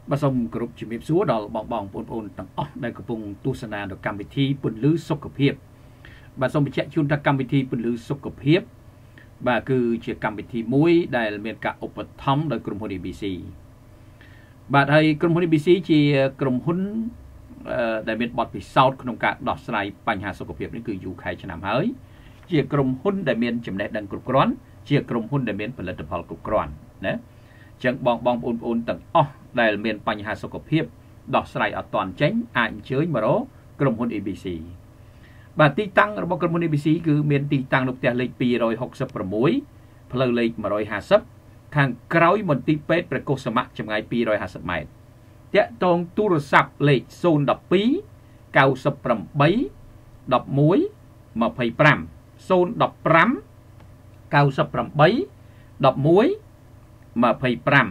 បាទសូមគោរពជំរាបសួរដល់បងប្អូនទាំងអស់ដែលកំពុងទស្សនានៅកម្មវិធីពន្លឺសុខភាពបាទសូមបញ្ជាក់ជូនថាកម្មវិធីពន្លឺសុខភាពបាទគឺជាកម្មវិធីមួយដែលមានការឧបត្ថម្ភដោយក្រុមហ៊ុន ABC បាទហើយក្រុមហ៊ុន ABC ជាក្រុមហ៊ុនដែលមានបទពិសោធន៍ក្នុងការដោះស្រាយបញ្ហាសុខភាពនេះគឺយូរខែឆ្នាំហើយជាក្រុមហ៊ុនដែលមានចំណេះដឹងគ្រប់គ្រាន់ជាក្រុមហ៊ុនដែលមានផលិតផលគ្រប់គ្រាន់ណាចឹងបងប្អូនទាំងអស់ដែលមានបញ្ហាសុខភាពដោះស្រាយអត់ទាន់ចេញអាចអញ្ជើញមករកក្រុមហ៊ុន ABC បាទទីតាំងរបស់ក្រុមហ៊ុន ABC គឺមានទីតាំងនៅផ្ទះលេខ266ផ្លូវលេខ150ខាងក្រោយមន្ទីរពេទ្យព្រះកុសសមៈចម្ងាយ250ម៉ែត្រតាក់ទងទូរស័ព្ទលេខ012 98 11 25 015 98 11 25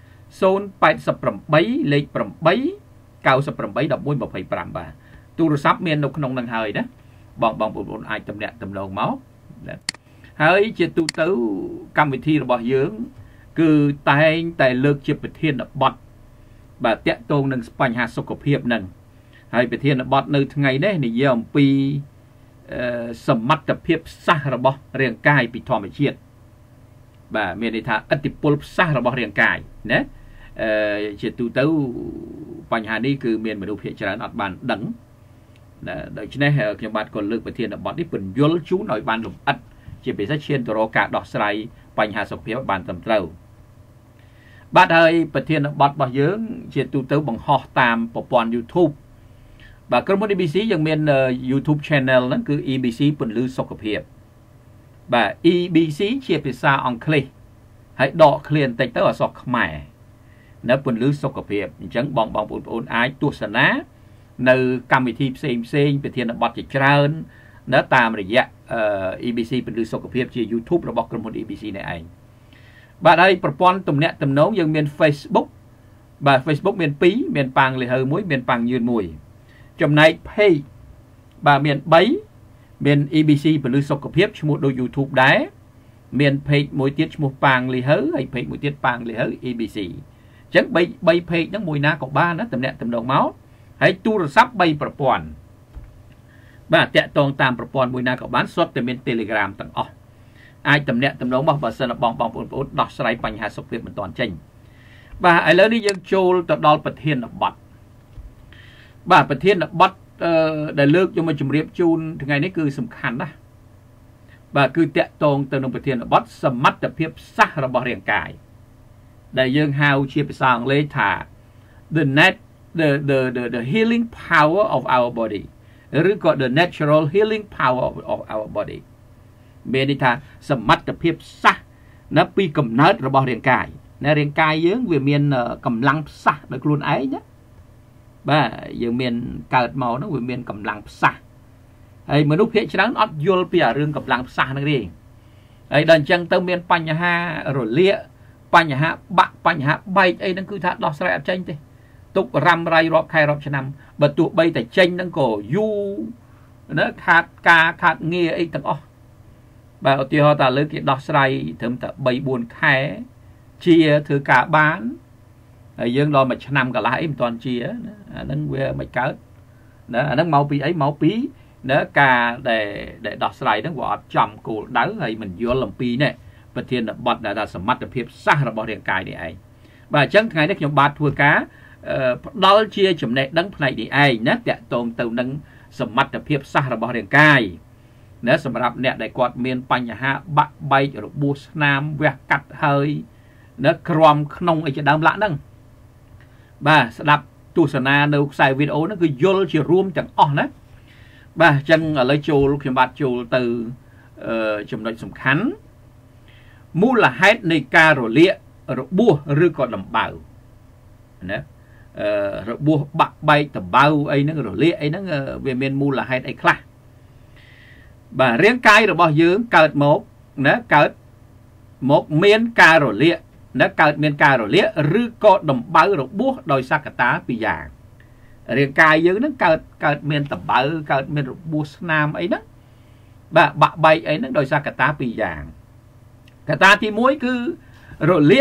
088លេខ8 98 11 25បាទទូរស័ព្ទមាននៅក្នុងនឹងហើយណាបងប្អូនអាចទំនាក់ទំនងមកហើយជាទូទៅកម្មវិធីរបស់យើងគឺតែងតែលើកជាប្រធានបទបាទតាក់ទងនឹងបញ្ហាសុខភាពហ្នឹងហើយប្រធានបទនៅថ្ងៃនេះនិយាយអំពីសមត្ថភាពសាសរបស់រាងកាយពីធម្មជាតិបាទមានន័យថាឥទ្ធិពលផ្សះរបស់រាងកាយណាជាទូទៅបញ្ហានេះគឺមានមនុស្សភាគច្រើនអត់បានដឹងដូច្នេះខ្ញុំបាទក៏លើកប្រធានបទនេះពន្យល់ជូនឲ្យបានលម្អិតជាពិសេសឈានទៅរកការដោះស្រាយបញ្ហាសុខភាពបានត្រឹមត្រូវបាទហើយប្រធានបទរបស់យើងជាទូទៅបង្ហោះតាមប្រព័ន្ធ YouTube បាទក្រុមហ៊ុន ABC យើងមាន YouTube Channel ហ្នឹងគឺ EBC ពន្លឺសុខភាពបាទ EBC ជាភាសាអង់គ្លេសហើយដកឃ្លាបន្តិចទៅអក្សរខ្មែរនៅពន្លឺសុខភាពអញ្ចឹងបងប្អូនអាចទស្សនានៅកម្មវិធីផ្សេងប្រធានបទជាច្រើននៅតាមរយៈ EBC ពន្លឺសុខភាពជា YouTube របស់ក្រុមហ៊ុន EBC នេះឯងបាទហើយប្រព័ន្ធទំនាក់ទំនងយើងមាន Facebook បាទ Facebook មាន2មានប៉ាងលីហើមួយមានប៉ាងយឿនមួយចំណែក Page បាទមាន3មាន EBC ពន្លឺសុខភាពឈ្មោះដូច YouTube ដែរមាន Page មួយទៀតឈ្មោះប៉ាងលីហើហើយ Page មួយទៀតប៉ាងលីហើ EBC អញ្ចឹង3 Page ហ្នឹងមួយណាក៏បានណាទំនាក់ទំនងមកហើយទូរស័ព្ទ3ប្រព័ន្ធបាទតាក់ទងតាមប្រព័ន្ធមួយណាក៏បានសុទ្ធតែមាន Telegram ទាំងអស់អាចទំនាក់ទំនងមកបើសិនបងប្អូនដោះស្រាយបញ្ហាសុខភាពមិនទាន់ចេញបាទឥឡូវនេះយើងចូលទៅដល់ប្រធានបទបាទប្រធានបទដែលលើកយកមកជម្រាបជូនថ្ងៃនេះគឺសំខាន់ណាស់បាទគឺតាក់ទងទៅនឹងប្រធានបទសមត្ថភាពសាសរបស់រាងកាយដែលយើងហៅជាភាសាអង់គ្លេសថា the healing power of our body ឬក៏ the natural healing power of our body មានន័យថាសមត្ថភាពសាសនៅពីកំណើតរបស់រាងកាយណារាងកាយយើងវាមានកម្លាំងផ្សះដោយខ្លួនឯងណាបាទយើងមានកើតមកហ្នឹងវាមានកម្លាំងផ្សះហើយមនុស្សភាគច្រើនអត់យល់ពីរឿងកម្លាំងផ្សះហ្នឹងទេហើយដល់អញ្ចឹងទៅមានបញ្ហារលាកបញ្ហាបាក់បញ្ហាបែកអីហ្នឹងគឺថាដោះស្រាយអត់ចេញទេទុករ៉ាំរ៉ៃរាប់ខែរាប់ឆ្នាំបើទោះបីតែចេញហ្នឹងក៏យូរណាខាតការខាតងារអីទាំងអស់បាទឧទាហរណ៍ថាលើគេដោះស្រាយត្រឹមតែ3 4ខែជាធ្វើការបានហើយយើងដល់មួយឆ្នាំកន្លះអីមិនទាន់ជាអាហ្នឹងវាមិនកើតណាអាហ្នឹងមកពីអីមកពីណាការដែលដោះស្រាយហ្នឹងវាអត់ចំគោលដៅហើយមិនយល់អំពីនេះប្រធានបទដែលថាសមត្ថភាពសាសរបស់រាងកាយនេះឯងបាទអញ្ចឹងថ្ងៃនេះខ្ញុំបាទធ្វើការផ្ដល់ជាចំណេះដឹងផ្នែកនេះឯងណាតាក់ទងទៅនឹងសមត្ថភាពសាសរបស់រាងកាយណាសម្រាប់អ្នកដែលគាត់មានបញ្ហាបាក់បែករបួសស្នាមវះកាត់ហើយណាក្រំក្នុងអីជាដើមឡាក់ហ្នឹងបាទស្ដាប់ទស្សនានៅខ្សែវីដេអូហ្នឹងគឺយល់ជារួមទាំងអស់ណាបាទអញ្ចឹងឥឡូវចូលខ្ញុំបាទចូលទៅចំណុចសំខាន់មូលហេតុនៃការរលាករបួសឬក៏ដំបៅណារបួសបាក់បែកដំបៅអីហ្នឹងរលាកអីហ្នឹងវាមានមូលហេតុអីខ្លះបាទរាងកាយរបស់យើងកើតមកណាកើតមកមានការរលាកណាកើតមានការរលាកឬក៏ដំបៅរបួសដោយសក្តាពីរយ៉ាងរាងកាយយើងហ្នឹងកើតមានដំបៅកើតមានរបួសស្នាមអីហ្នឹងបាទបាក់បែកអីហ្នឹងដោយសក្តាពីរយ៉ាងកត្តាទី1គឺរលាក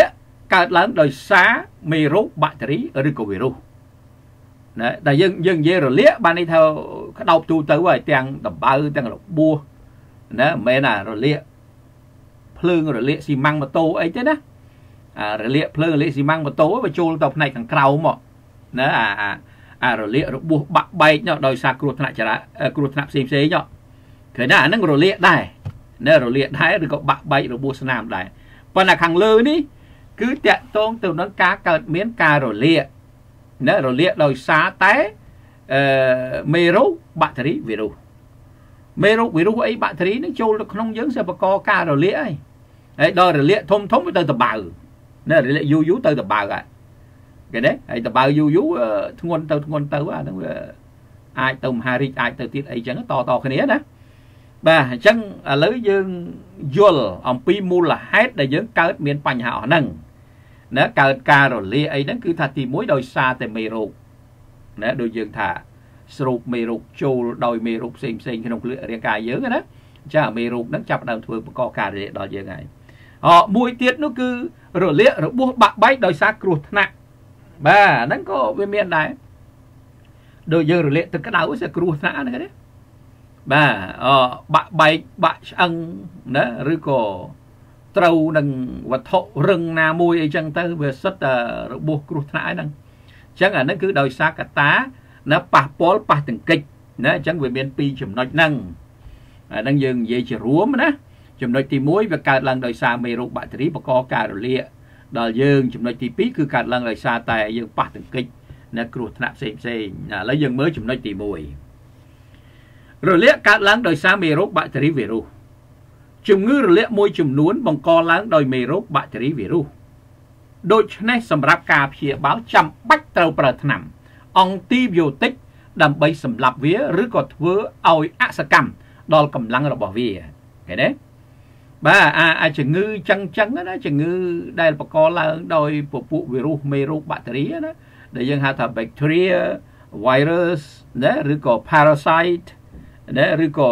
កើតឡើងដោយសារមេរោគបាក់តេរីឬក៏វីរុសណាតែយើងនិយាយរលាកបាននេះថាក្តោបទូទៅហើយទាំងដំបៅទាំងរបួសណាមិនមែនរលាកភ្លើងរលាកស៊ីម៉ាំងម៉ូតូអីទេណារលាកភ្លើងរលាកស៊ីម៉ាំងម៉ូតូវាចូលទៅផ្នែកខាងក្រោមមកណារលាករបួសបាក់បែកដោយសារគ្រោះថ្នាក់គ្រោះថ្នាក់ផ្សេងឃើញណាអាហ្នឹងរលាកដែរណារលាកដែរឬក៏បាក់បែករបួសស្នាមដែរប៉ុន្តែខាងលើនេះគឺតាក់ទងទៅនឹងការកើតមានការរលាកណារលាកដោយសារតែមេរោគបាក់តេរីវីរុសមេរោគវីរុសអីបាក់តេរីនឹងចូលទៅក្នុងយើងsẽបង្កការរលាកហើយដល់រលាកធំទៅតបៅណារលាកយូរទៅតបៅហើយគេទេហើយតបៅយូរធ្ងន់ទៅអាហ្នឹងវាអាចទៅមហារីកអាចទៅទៀតអីចឹងតគ្នាណាបាទអញ្ចឹងឥឡូវយើងយល់អំពីមូលហេតុដែលយើងកើតមានបញ្ហាអស់ហ្នឹងណាកើតការរលាកអីហ្នឹងគឺថាទី1ដោយសារតែមេរោគណាដូចយើងថាស្រូបមេរោគចូលដោយមេរោគផ្សេងក្នុងរាងកាយយើងណាចាមេរោគហ្នឹងចាប់ផ្ដើមធ្វើបង្កការរលាកដល់យើងហើយមួយទៀតនោះគឺរលាករបួសបាក់បែកដោយសារគ្រោះថ្នាក់បាទហ្នឹងក៏វាមានដែរដូចយើងរលាកទឹកក្តៅវាគ្រោះថ្នាក់ហ្នឹងទេបាទបាក់បែកបាក់ឆ្អឹងណាឬក៏ត្រូវនឹងវត្ថុរឹងណាមួយអីចឹងទៅវាសិតតែរបួសគ្រោះថ្នាក់ហ្នឹងអញ្ចឹងអាហ្នឹងគឺដោយសារកត្តាណាប៉ះពាល់ប៉ះទង្គិចណាអញ្ចឹងវាមាន2ចំណុចហ្នឹងអាហ្នឹងយើងនិយាយជារួមណាចំណុចទី1វាកើតឡើងដោយសារមេរោគបាក់តេរីបង្កការរលាកដល់យើងចំណុចទី2គឺកើតឡើងដោយសារតែយើងប៉ះទង្គិចណាគ្រោះថ្នាក់ផ្សេងឥឡូវយើងមើលចំណុចទី1រលាកកើតឡើងដោយសារមេរោគបាក់តេរីវីរុសជំងឺរលាកមួយចំនួនបង្កឡើងដោយមេរោគបាក់តេរីវីរុសដូច្នេះសម្រាប់ការព្យាបាលចាំបាច់ត្រូវប្រើថ្នាំអង់ទីប៊ីយោទិកដើម្បីសម្លាប់វាឬក៏ធ្វើឲ្យអសកម្មដល់កម្លាំងរបស់វាឃើញទេបាទអាជំងឺចឹងណាជំងឺដែលបង្កឡើងដោយពពួកវីរុសមេរោគបាក់តេរីណាដែលយើងហៅថា bacteria virus ណាឬក៏ parasite ណាឬក៏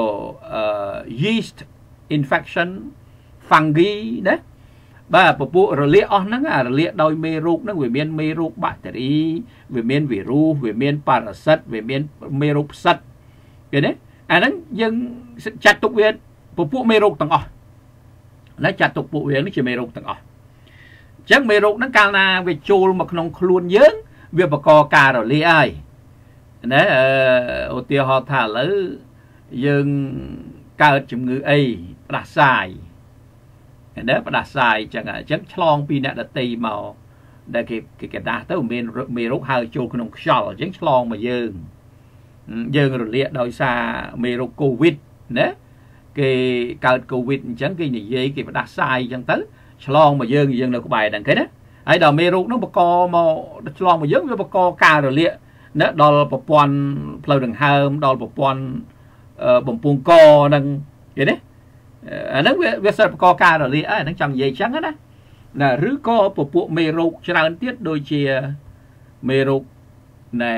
yeast infection fungi ណាបាទពពួករលាកអស់ហ្នឹងរលាកដោយមេរោគហ្នឹងវាមានមេរោគបាក់តេរីវាមានវីរុសវាមានប៉ារ៉ាស៊ីតវាមានមេរោគផ្សិតឃើញទេអាហ្នឹងយើងចាត់ទុកវាពពួកមេរោគទាំងអស់ណាចាត់ទុកពួកវានេះជាមេរោគទាំងអស់អញ្ចឹងមេរោគហ្នឹងកាលណាវាចូលមកក្នុងខ្លួនយើងវាបង្កការរលាកហើយណាឧទាហរណ៍ថាឥឡូវយើងកើតជំងឺអីផ្ដាសាយណាផ្ដាសាយអញ្ចឹងឆ្លងពីអ្នកដតីមកដែលគេកដាស់ទៅមានមេរោគហើរចូលក្នុងខ្យល់អញ្ចឹងឆ្លងមកយើងរលាកដោយសារមេរោគកូវីដណាគេកើតកូវីដអញ្ចឹងគេនិយាយគេផ្ដាសាយអញ្ចឹងទៅឆ្លងមកយើងនៅក្បែរហ្នឹងឃើញណាហើយដល់មេរោគហ្នឹងបង្កមកឆ្លងមកយើងវាបង្កការរលាកណាដល់ប្រព័ន្ធផ្លូវដង្ហើមដល់ប្រព័ន្ធបំពង់កហ្នឹងឃើញទេអាហ្នឹងវាសិតបង្កការរលាកហ្នឹងចង់និយាយអញ្ចឹងណាឬក៏ពពួកមេរោគច្រើនទៀតដូចជាមេរោគណែ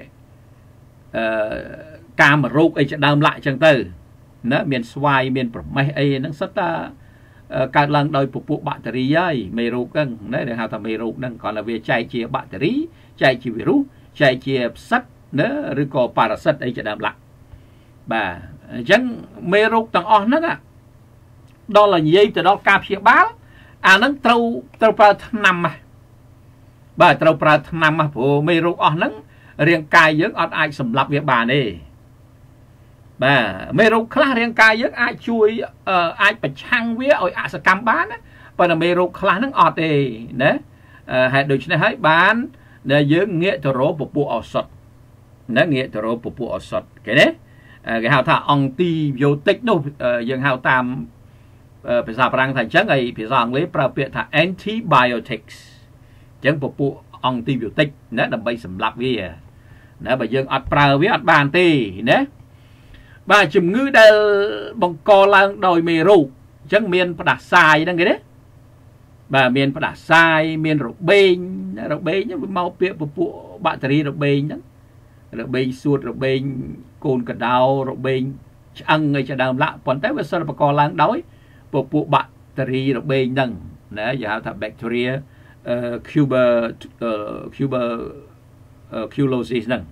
កាមរោគអីជាដើមឡាក់អញ្ចឹងទៅណាមានស្វាយមានប្រមេះអីហ្នឹងសិតតាកើតឡើងដោយពពួកបាក់តេរីហើយមេរោគហ្នឹងណាដែលហៅថាមេរោគហ្នឹងគ្រាន់តែវាចែកជាបាក់តេរីចែកជាវីរុសចែកជាផ្សិតណាឬក៏ប៉ារ៉ាស៊ីតអីជាដើមឡាក់បាទអញ្ចឹងមេរោគទាំងអស់ហ្នឹងដល់និយាយទៅដល់ការព្យាបាលអាហ្នឹងត្រូវប្រើថ្នាំបាទត្រូវប្រើថ្នាំព្រោះមេរោគអស់ហ្នឹងរាងកាយយើងអត់អាចសម្លាប់វាបានទេបាទមេរោគខ្លះរាងកាយយើងអាចជួយអាចប្រឆាំងវាឲ្យអសកម្មបានណាប៉ុន្តែមេរោគខ្លះហ្នឹងអត់ទេណាហេតុដូច្នេះហើយបានដែលយើងងាកទៅរកពពួកឱសថណាងាកទៅរកពពួកឱសថគេណាគេហៅថាអង់ទីប៊ីយោទិកនោះយើងហៅតាមភាសាបារាំងថាអញ្ចឹងហើយភាសាអង់គ្លេសប្រើពាក្យថា antibiotics អញ្ចឹងពពួកអង់ទីប៊ីយោទិកណាដើម្បីសម្លាប់វាណាបើយើងអត់ប្រើវាអត់បានទេណាបាទជំងឺដែលបង្កឡើងដោយមេរោគអញ្ចឹងមានផ្ដាសាយហ្នឹងគេទេបាទមានផ្ដាសាយមានរបេងវាមកពាក្យពពួកបាក់តេរីរបេងហ្នឹងរបេងសួតរបេងកូនកដោរបេងឆ្អឹងអីជាដើមឡាក់ប៉ុន្តែវាសិលបង្កឡើងដោយពពួកបាក់តេរីរបេងហ្នឹងណាគេហៅថា bacteria tuberculosis ហ្នឹង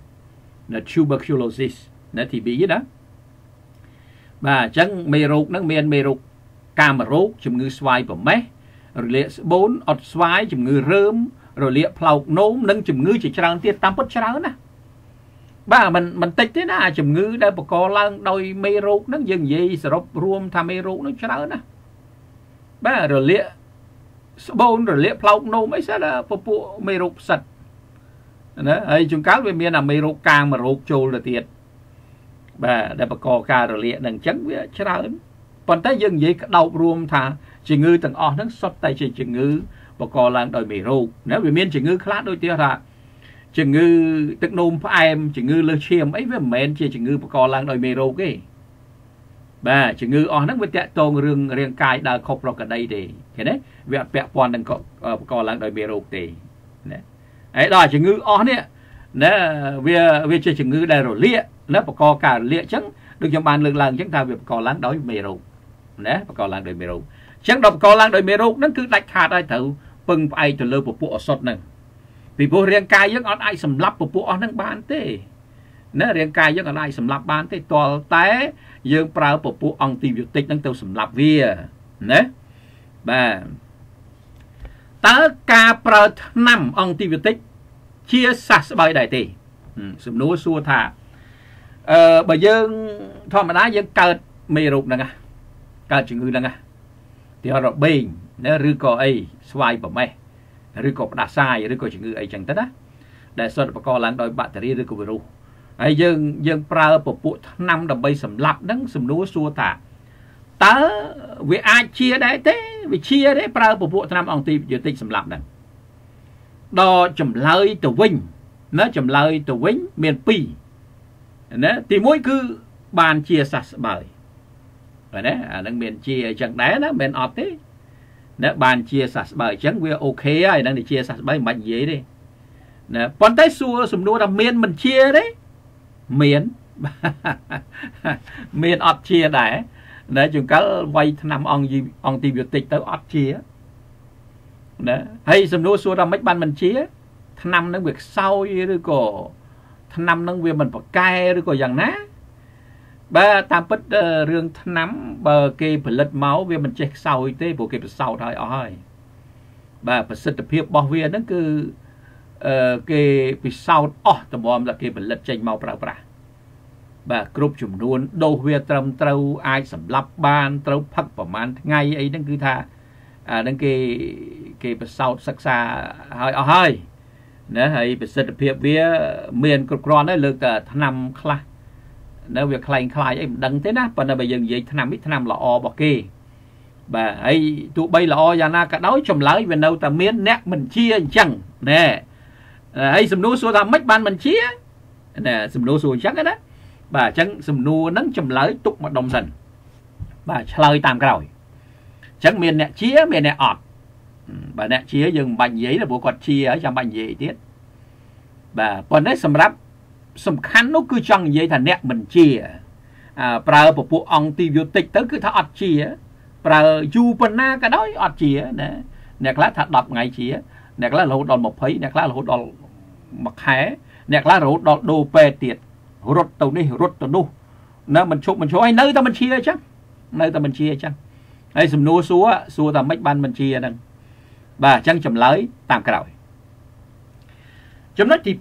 tuberculosis ណា TB ណាបាទអញ្ចឹងមេរោគហ្នឹងមានមេរោគកាមរោគជំងឺស្វាយប្រមេះរលាកស្បូនអត់ស្វាយជំងឺរើមរលាកផ្លោកនោមនិងជំងឺជាច្រើនទៀតតាមពិតច្រើនណាបាទមិនតិចទេណាជំងឺដែលបង្កឡើងដោយមេរោគហ្នឹងយើងនិយាយសរុបរួមថាមេរោគហ្នឹងច្រើនណាបាទរលាកស្បូនរលាកផ្លោកនោមអីសិនពពួកមេរោគផ្សិតណាហើយជួនកាលវាមានអាមេរោគកាមរោគចូលទៅទៀតបាទដែលបង្កការរលាកហ្នឹងអញ្ចឹងវាច្រើនប៉ុន្តែយើងនិយាយក្តោបរួមថាជំងឺទាំងអស់ហ្នឹងសុទ្ធតែជាជំងឺបង្កឡើងដោយមេរោគណាវាមានជំងឺខ្លះដូចជាថាជំងឺទឹកនោមផ្អែមជំងឺលើសឈាមអីវាមិនមែនជាជំងឺបង្កឡើងដោយមេរោគទេបាទជំងឺអស់ហ្នឹងវាតាក់ទងរឿងរាងកាយដើរខុសប្រក្រតីទេឃើញទេវាអត់ពាក់ព័ន្ធនឹងបង្កឡើងដោយមេរោគទេណាហើយដល់ជំងឺអស់នេះណាវាជាជំងឺដែលរលាកណាបង្កការរលាកអញ្ចឹងដូចខ្ញុំបានលើកឡើងអញ្ចឹងថាវាបង្កឡើងដោយមេរោគណាបង្កឡើងដោយមេរោគអញ្ចឹងដល់បង្កឡើងដោយមេរោគហ្នឹងគឺដាច់ខាតហើយត្រូវពឹងផ្អែកទៅលើពពួកអសុទ្ធហ្នឹងពីព្រោះរាងកាយយើងអត់អាចសម្លាប់ពពួកអស់ហ្នឹងបានទេណារាងកាយយើងអត់អាចសម្លាប់បានទេទាល់តែយើងប្រើពពួកអង់ទីប៊ីយោទិកហ្នឹងទៅសម្លាប់វាណាបាទតើការប្រើថ្នាំអង់ទីប៊ីយោទិកជាសះស្បើយដែរទេសំណួរសួរថាបើយើងធម្មតាយើងកើតមេរោគហ្នឹងកើតជំងឺហ្នឹងទីរបេងណាឬក៏អីស្វាយប្រមេះឬក៏ផ្ដាសាយឬក៏ជំងឺអីចឹងទៅណាដែលសុទ្ធបង្កឡើងដោយបាក់តេរីឬក៏វីរុសហើយយើងប្រើពពួកថ្នាំដើម្បីសម្លាប់ហ្នឹងសំណួរសួរថាតើវាអាចជាដែរទេវាជាទេប្រើពពួកថ្នាំអង់ទីប៊ីយោទិកសម្លាប់ហ្នឹងដល់ចម្លើយទៅវិញណាចម្លើយទៅវិញមាន2ណាទី1គឺបានជាសះស្បើយបាទណាអាហ្នឹងមានជាអញ្ចឹងដែរណាមិនអត់ទេណាបានជាសះស្បើយអញ្ចឹងវាអូខេហើយហ្នឹងជាសះស្បើយមិនបាច់និយាយទេណាប៉ុន្តែសួរសំណួរថាមានមិនជាទេមានអត់ជាដែរណាជួនកាលវាយថ្នាំអង់ទីប៊ីយោទិកទៅអត់ជាណាហើយសំណួរសួរថាម៉េចបានមិនជាថ្នាំហ្នឹងវាខ្សោយឬក៏ថ្នាំហ្នឹងវាមិនប្រកែឬក៏យ៉ាងណាបាទតាមពិតរឿងថ្នាំបើគេផលិតមកវាមិនចេះខ្សោយទេព្រោះគេពិសោធន៍ឲ្យអស់ហើយបាទប្រសិទ្ធភាពរបស់វាហ្នឹងគឺគេពិសោធន៍អស់តម្រាំតែគេផលិតចេញមកប្រើប្រាស់បាទគ្រប់ចំនួនដូសវាត្រឹមត្រូវអាចសម្លាប់បានត្រូវផឹកប្រហែលថ្ងៃអីហ្នឹងគឺថាអាហ្នឹងគេពិសោធន៍សិក្សាឲ្យអស់ហើយណាហើយប្រសិទ្ធភាពវាមានគ្រប់គ្រាន់ហើយលើកតែថ្នាំខ្លះនៅវាខ្លែងខ្លាយអីមិនដឹងទេណាប៉ុន្តែបើយើងនិយាយថ្នាំនេះថ្នាំល្អរបស់គេបាទហើយទោះបីល្អយ៉ាងណាក៏ដោយចម្លើយវានៅតែមានអ្នកមិនជាអញ្ចឹងណែហើយសំណួរសួរថាម៉េចបានមិនជាណែសំណួរសួរអញ្ចឹងណាបាទអញ្ចឹងសំណួរហ្នឹងចម្លើយទុកមកដុំសិនបាទឆ្លើយតាមក្រោយអញ្ចឹងមានអ្នកជាមានអ្នកអត់បាទអ្នកជាយើងមិនបាច់និយាយទេព្រោះគាត់ជាហើយចាំបាច់និយាយទៀតបាទប៉ុន្តែសម្រាប់សំខាន់នោះគឺចង់និយាយថាអ្នកមិនជាប្រើពពួកអង់ទីប៊ីយោទិកទៅគឺថាអត់ជាប្រើយូរប៉ុណ្ណាក៏ដោយអត់ជាណាអ្នកខ្លះថា10ថ្ងៃជាអ្នកខ្លះរហូតដល់20អ្នកខ្លះរហូតដល់1ខែអ្នកខ្លះរហូតដល់ដូរពេទ្យទៀតរត់ទៅនេះរត់ទៅនោះណាមិនឈប់មិនឈរឲ្យនៅតែមិនជាអញ្ចឹងនៅតែមិនជាអញ្ចឹងហើយសំណួរសួរថាម៉េចបានមិនជាហ្នឹងបាទអញ្ចឹងចម្លើយតាមក្រោយចំណុចទី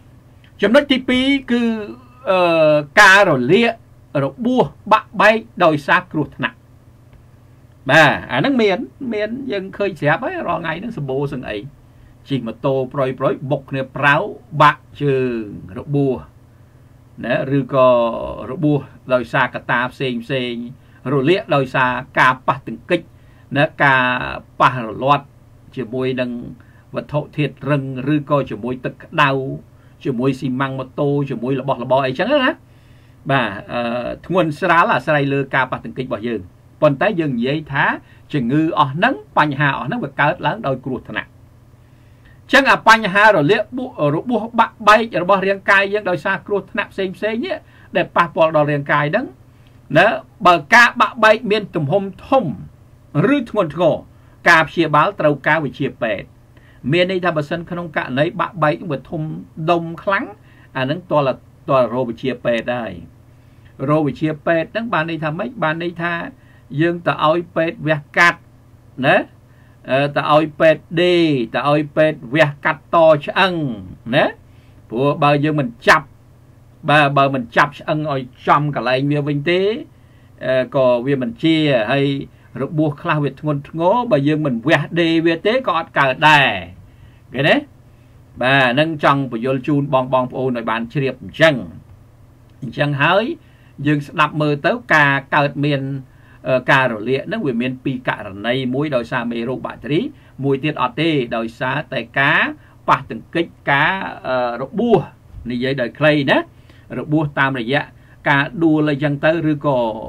2គឺការរលាករបួសបាក់បែកដោយសារគ្រោះថ្នាក់បាទអាហ្នឹងមានយើងឃើញស្រាប់ហើយរាល់ថ្ងៃហ្នឹងសម្បូរសឹងអីជិះម៉ូតូប្រយបុកគ្នាប្រៅបាក់ជើងរបួសណាឬក៏របួសដោយសារកត្តាផ្សេងរលាកដោយសារការប៉ះទង្គិចណាការប៉ះរលាត់ជាមួយនឹងវត្ថុធាតុរឹងឬក៏ជាមួយទឹកក្តៅជាមួយស៊ីម៉ាំងម៉ូតូជាមួយរបស់របរអីចឹងណាបាទធ្ងន់ស្រាលអាស្រ័យលើការប៉ះទង្គិចរបស់យើងប៉ុន្តែយើងនិយាយថាជំងឺអស់ហ្នឹងបញ្ហាអស់ហ្នឹងវាកើតឡើងដោយគ្រោះថ្នាក់ចឹងអាបញ្ហារលាករបួសបាក់បែករបស់រាងកាយយើងដោយសារគ្រោះថ្នាក់ផ្សេងនេះដែលប៉ះពាល់ដល់រាងកាយហ្នឹងណាបើការបាក់បែកមានទំហំធំឬធ្ងន់ធ្ងរការព្យាបាលត្រូវការវិជ្ជាពេទ្យ miền đây ta bờ sân không cả lấy bạ bay cũng vượt thùng đông kháng nâng to là rô bị chia pet đây rô bị chia pet nâng bàn đây tha mấy bàn đây tha dương ta oi pet vẹt cắt nè ta oi pet đi ta oi pet vẹt cắt to cho ăn nè của bao giờ mình chập bờ mình chập ăn oi trong cả lại miêu vinh tế có vì mình chia hay rồi buộc khao việt ngôn ngố bây giờ mình vẹt đi vẹt tế có cả đài cái đấy bà nâng trong và vô chun bong ô nội bàn triệp chân hới dương đập mơ tới ca cợt miền ca rồi liệt nó về miền pi cả rồi này muối đôi xa mê rô bạc trí muối tiết ọt tê đôi xa tay cá bạc từng kích cá rồi bua này vậy đời clay đó rồi bua tam này dạ cả đua là dân tới rồi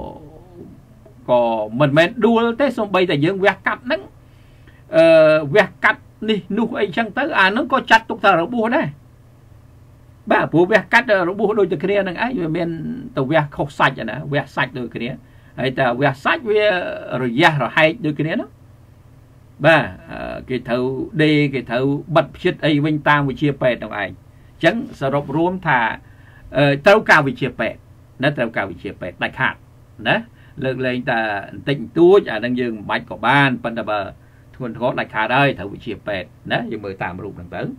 có mình đua tới xong bây giờ dương vẹt cắt nắng vẹt cắt đi nu ấy chẳng tới nó có chặt tục thờ bùa đấy bà bùa vẹt cắt bùa đôi từ kia năng ấy bên tàu vẹt không sạch nè vẹt sạch đôi kia ấy ta vẹt sạch rồi da rồi hay đôi kia đó bà cái thầu đi cái thầu bật chết ấy vinh tam với chia pet đồng ai chẳng sợ rộp rôm thà tàu cao với chia pet nó tàu cao với chia pet đại hạt đấy lực lên ta tịnh túi đang dừng bạch của ban phần đà bờ thuần có đại khá đây thầu bị chia pet đấy nhưng mới tạm rụt đằng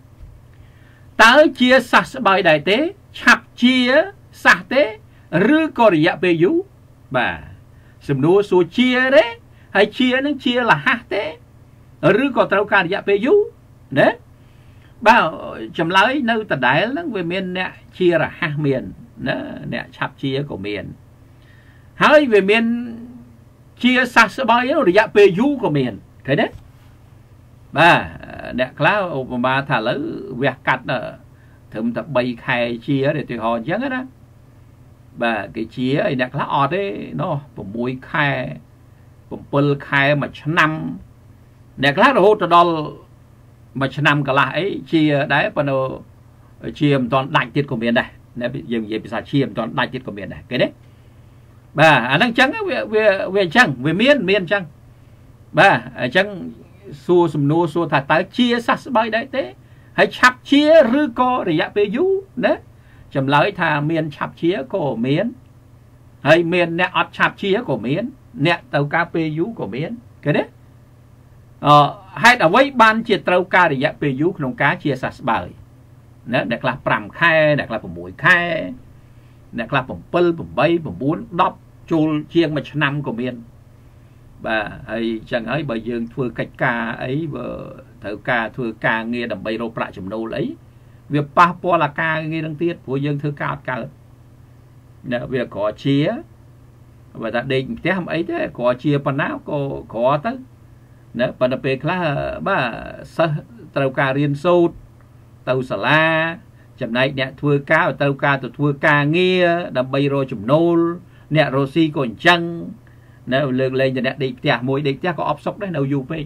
tới chia sạch bài đại tế chặt chia sạch tế rư có dạ bê dú bà xâm nô số chia đấy hay chia nó chia là hát tế rư có trao cả dạ bê dú đấy bảo chầm lấy nơi ta đại lắm về miền nè chia là hát miền nè chặt chia của miền hay về miền chia sạch bài rồi dạ bê dú của miền cái đấy bà đẹp khá mà thả lỡ vẹt cắt thầm tập bay khai chia để tùy họ chẳng đó bà cái chia ấy đẹp khá ọt đấy nó mùi khai bùm khai mà năm đẹp khá rồi hốt đó mà năm cả lại chia đấy bà nó chia toàn đại tiết của miền này nếu dừng về bisa chia toàn đại tiết của miền này cái đấy bà đang trắng về trắng về miền trắng bà chẳng xua sum nô xua thà tới chia sạch bài đấy thế hãy chắp chia rư co để dạ bê dú đấy chầm lấy thà miền chắp chia của miền hay miền nè ọt chắp chia của miền nè tàu ca bê dú của miền cái đấy hay là với ban chia tàu ca để dạ bê dúក្នុងcá chia sạch bài nè đẹp là pram khai đẹp là mũi khai đẹp là pul bay 4 10 chul chiêng mà năm của miền bà hay chẳng ấy bởi dương thưa cách ca ấy vợ thử ca thưa ca nghe đầm bay rô prạ chùm nô lấy việc pa po là ca nghe đăng tiết của dương thưa cao cao nè việc có chia và ta định thế hầm ấy thế có chia phần nào có tới nè phần đặc biệt là bà tàu ca riêng sâu tàu xà la chậm này nè thưa cao tàu ca thưa ca nghe đầm bay rô chùm nô nè rô si còn chăng nếu lương lên cho đi tiệt mũi đi tiệt có ốp sốc đấy đâu dù phê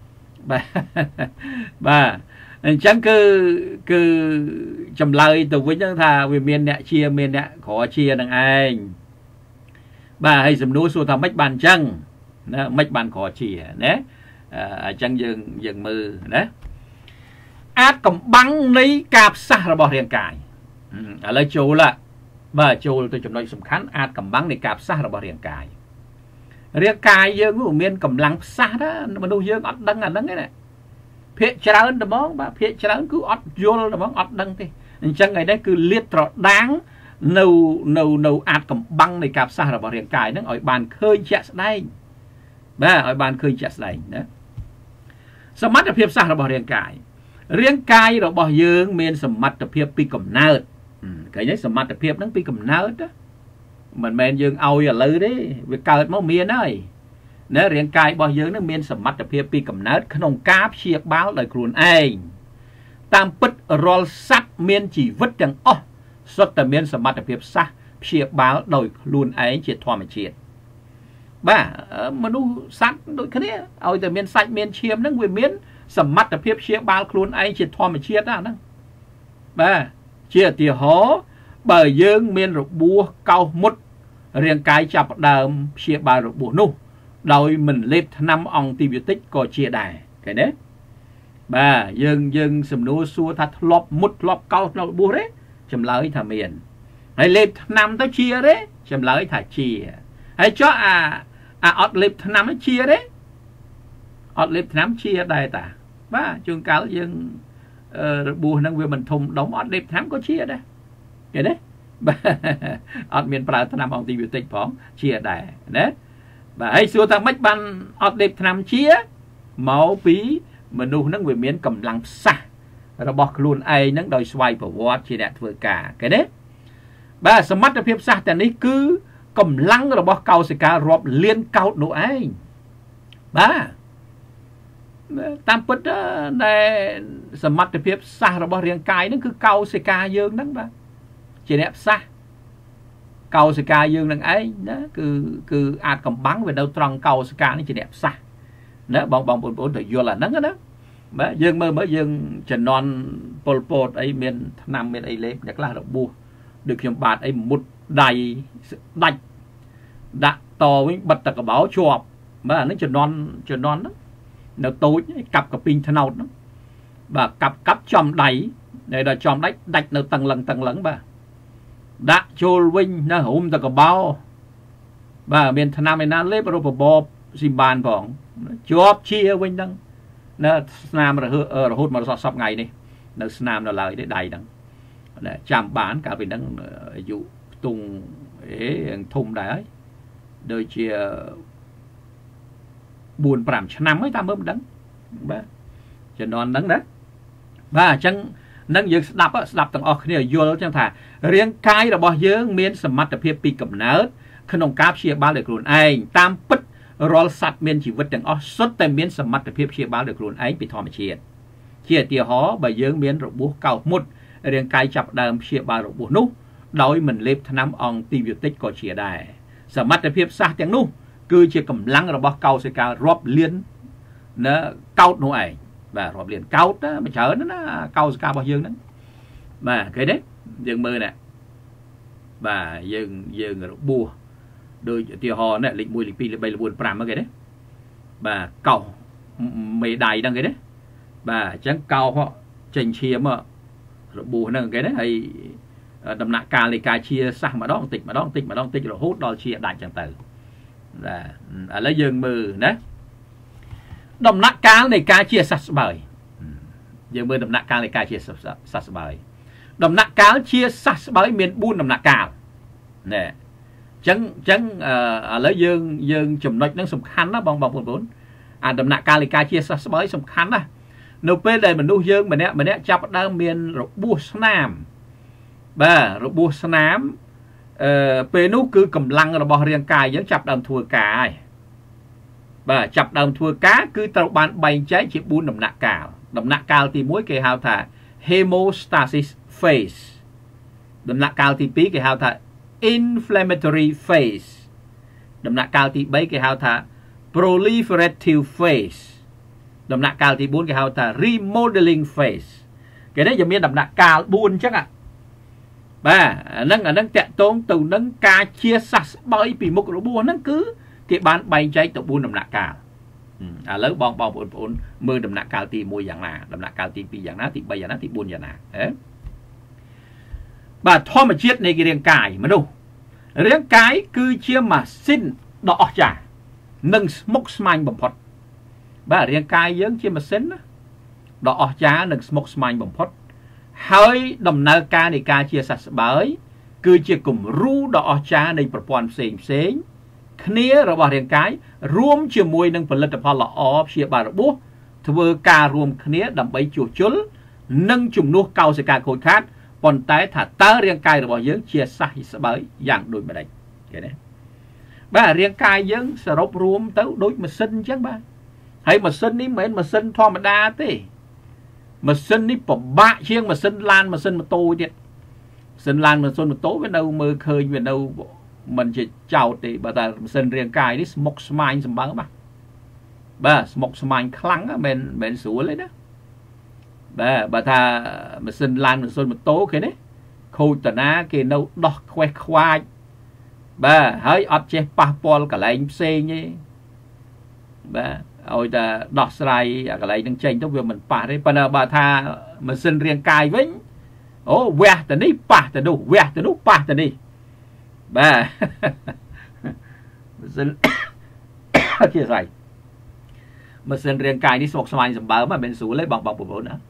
bà chẳng cứ chầm lời từ với những thà về miền nè chia miền nè khó chia đằng anh bà hay dùm núi xua thà mách bàn chăng mách bàn khó chia nè chẳng dừng mư nè át cầm băng ní cạp xa là bỏ riêng cài ở lời chú là bà chú tôi chụp nói sầm khán át cầm băng ní cạp xa là bỏ riêng cài riêng cài dương của miền cầm lăng xa đó mà đâu dương ọt đăng cái này phía trái đó món bà phía trái cứ ọt vô đó món ọt đăng thì chẳng ngày đấy cứ liệt trọ đáng nâu át cầm băng này cạp xa là bỏ riêng cài nó ở bàn khơi chẹt đây bà ở bàn khơi chẹt đây đó sầm mắt là phía xa là bỏ riêng cài rồi bỏ dương miền sầm mắt là phía pi cầm nát cái đấy sầm mắt là phía nó pi cầm nát đó mình men dương oi ở lư đấy việc cài máu miền ơi nếu riêng cài bao dương nó miền sầm mắt ở phía pi cầm nát khung cáp chiếc báo đời khuôn anh tam pít roll sắt miền chỉ vứt chẳng xuất từ miền sầm mắt ở phía xa chiếc báo đời luôn ấy chỉ thoa mà triệt ba mà nu sắt đôi cái đấy oi từ miền sạch miền chiêm nó nguyên miền sầm mắt ở phía chiếc báo luôn ấy chỉ thoa mà triệt đó nó ba chia tìa hó bởi dương miền rục bùa cao mút riêng cái chập đờm chia bà rục bùa nu đôi mình lết 5 antibiotic có chia đài cái đấy bà dương sầm nô xua tha lọp mút lọp cao lọp bùa đấy chấm lời thà miền hay lệp năm tới chia đấy chấm lời thà chia hay cho ọt lệp năm nó chia đấy ọt lệp năm chia đây ta bà chuông cáo dương bùa năng về mình thùng đóng ọt lệp năm có chia đây vậy đấy ọt miền Pà năm ông tiêu tịch phóng chia đây đấy bà hay xua ta mất ban ọt lệp năm chia máu phí mà nu nó về miền cầm lăng xa rồi bọc luôn ai nó đòi xoay vào vót chỉ đẹp vừa cả cái đấy bà sớm mắt phép xaแต่នេះគឺកំឡុងរបស់កោសិការាប់លានកោតនោះឯងបាទតាមពិតដែលសមត្ថភាពសាសរបស់រាងកាយហ្នឹងគឺកោសិកាយើងហ្នឹងបាទជាអ្នកសាសកោសិកាយើងហ្នឹងឯងណាគឺអាចកំបាំងវានៅត្រង់កោសិកានេះជាអ្នកសាសណាបងប្អូនទៅយល់អាហ្នឹងណាបាទយើងមើលយើងជំនន់ពលពតអីមានឆ្នាំមានអីលេបអ្នកខ្លះរបួសដូចខ្ញុំបាទអីមុតដៃដាច់ដាក់តវិញបិទតកបោជាប់បាទអានេះជំនន់ហ្នឹងនៅតូចកាប់កពីងថ្នោតហ្នឹងបាទកាប់ចំដៃដល់ចំដៃដាច់នៅតឹងលឹងបាទដាក់ចូលវិញណារុំតកបោបាទមានឆ្នាំឯណាលេបរូបបបស៊ីបានផងជាប់ជាវិញហ្នឹងនៅស្នាមរហូតមករសពថ្ងៃនេះនៅស្នាមនៅឡើយទេដៃហ្នឹងចាំបានកាលពីហ្នឹងអាយុផ្ទុងធំដែរហើយដូចជា 4-5 ឆ្នាំហើយតាមមើលមិនដឹងបាទជំនាន់ហ្នឹងណាបាទអញ្ចឹងនឹងយើងស្ដាប់ទាំងអស់គ្នាយល់ចឹងថារាងកាយរបស់យើងមានសមត្ថភាពពីកំណើតក្នុងការព្យាបាលដោយខ្លួនឯងតាមពិតរាល់សត្វមានជីវិតទាំងអស់សុទ្ធតែមានសមត្ថភាពព្យាបាលដោយខ្លួនឯងពីធម្មជាតិជាឧទាហរណ៍បើយើងមានរបួសកោសមុតរាងកាយចាប់ដើមព្យាបាលរបួសនោះដោយមិនលេបថ្នាំអង់ទីប៊ីយោទិកក៏ជាដែរសមត្ថភាពសាសទាំងនោះគឺជាកម្លាំងរបស់កោសិការាប់លានណាកោតនោះឯងបាទរាប់លានកោតមិនច្រើនណាកោសិការបស់យើងហ្នឹងបាទឃើញទេយើងមើលណាបាទយើងរបួសដូចឧទាហរណ៍ណាលេខ1លេខ2លេខ3លេខ4 5ហ្នឹងគេទេបាទកោសមេដៃហ្នឹងគេទេបាទអញ្ចឹងកោសចេញឈាមរបួសហ្នឹងគេទេហើយដំណាក់កាលនៃការជាសះម្ដងតិចម្ដងតិចរហូតដល់ជាដាច់ចឹងទៅបាទឥឡូវយើងមើលណាដំណាក់កាលនៃការជាសះស្បើយយើងមើលដំណាក់កាលនៃការជាសះស្បើយដំណាក់កាលជាសះស្បើយមាន4ដំណាក់កាលណែអញ្ចឹងឥឡូវយើងចំណុចហ្នឹងសំខាន់ណាបងប្អូនអាដំណាក់កាលនៃការជាសះស្បើយសំខាន់ណានៅពេលដែលមនុស្សយើងម្នាក់ចាប់ដើមមានរបួសស្នាមបាទរបួសស្នាមពេលនោះគឺកម្លាំងរបស់រាងកាយយើងចាប់ដើមធ្វើការហើយបាទចាប់ដើមធ្វើការគឺត្រូវបានបែងចែកជា4ដំណាក់កាលដំណាក់កាលទី1គេហៅថា hemostasis phase ដំណាក់កាលទី2គេហៅថា inflammatory phase ដំណាក់កាលទី3គេហៅថា proliferative phase ដំណាក់កាលទី4គេហៅថា remodeling phase គេនេះយើងមានដំណាក់កាល4អញ្ចឹងបាទអាហ្នឹងតាក់ទងទៅនឹងការជាសះស្បើយពីមុខរបួសហ្នឹងគឺគេបានបែងចែកទៅ4ដំណាក់កាលឥឡូវបងប្អូនមើលដំណាក់កាលទី1យ៉ាងណាដំណាក់កាលទី2យ៉ាងណាទី3យ៉ាងណាទី4យ៉ាងណាបាទធម្មជាតិនៃរាងកាយមនុស្សរាងកាយគឺជាម៉ាស៊ីនដ៏អស្ចារ្យនិងស្មុគស្មាញបំផុតបាទរាងកាយយើងជាម៉ាស៊ីនដ៏អស្ចារ្យនិងស្មុគស្មាញបំផុតហើយដំណើរការនៃការជាសះស្បើយគឺជាគំរូដ៏អស្ចារ្យនៃប្រព័ន្ធផ្សេងគ្នារបស់រាងកាយរួមជាមួយនឹងផលិតផលល្អព្យាបាលរបួសធ្វើការរួមគ្នាដើម្បីជួសជុលនិងជំនួសកោសិកាខូចខាតប៉ុន្តែថាតើរាងកាយរបស់យើងជាសះស្បើយយ៉ាងដូចម្ដេចឃើញទេបាទរាងកាយយើងសរុបរួមទៅដូចម៉ាស៊ីនអញ្ចឹងបាទហើយម៉ាស៊ីននេះមិនមែនម៉ាស៊ីនធម្មតាទេម៉ាស៊ីននេះពិបាកជាងម៉ាស៊ីនឡានម៉ាស៊ីនម៉ូតូទៀតម៉ាស៊ីនឡានម៉ាស៊ីនម៉ូតូវានៅមើលឃើញវានៅមិនជាចោតទេបើតែម៉ាស៊ីនរាងកាយនេះស្មុគស្មាញសម្បើមបាទស្មុគស្មាញខ្លាំងមិនស្រួលទេណាបាទបើថាម៉ាស៊ីនឡានម៉ាស៊ីនម៉ូតូគេនេះខូចតាណាគេនៅដោះខ្វេះខ្វាចបាទហើយអត់ចេះប៉ះពាល់កន្លែងផ្សេងទេបាទ ôi ta đọt sài cái này đang tranh tốt việc mình pa đấy bà tha mà xin riêng cài với ô ve từ đi pa từ đâu ve từ đâu pa từ đi bà xin kia rồi mà xin riêng cài đi sọc xoài sầm bờ mà bên xuống lấy bọc bộ nữa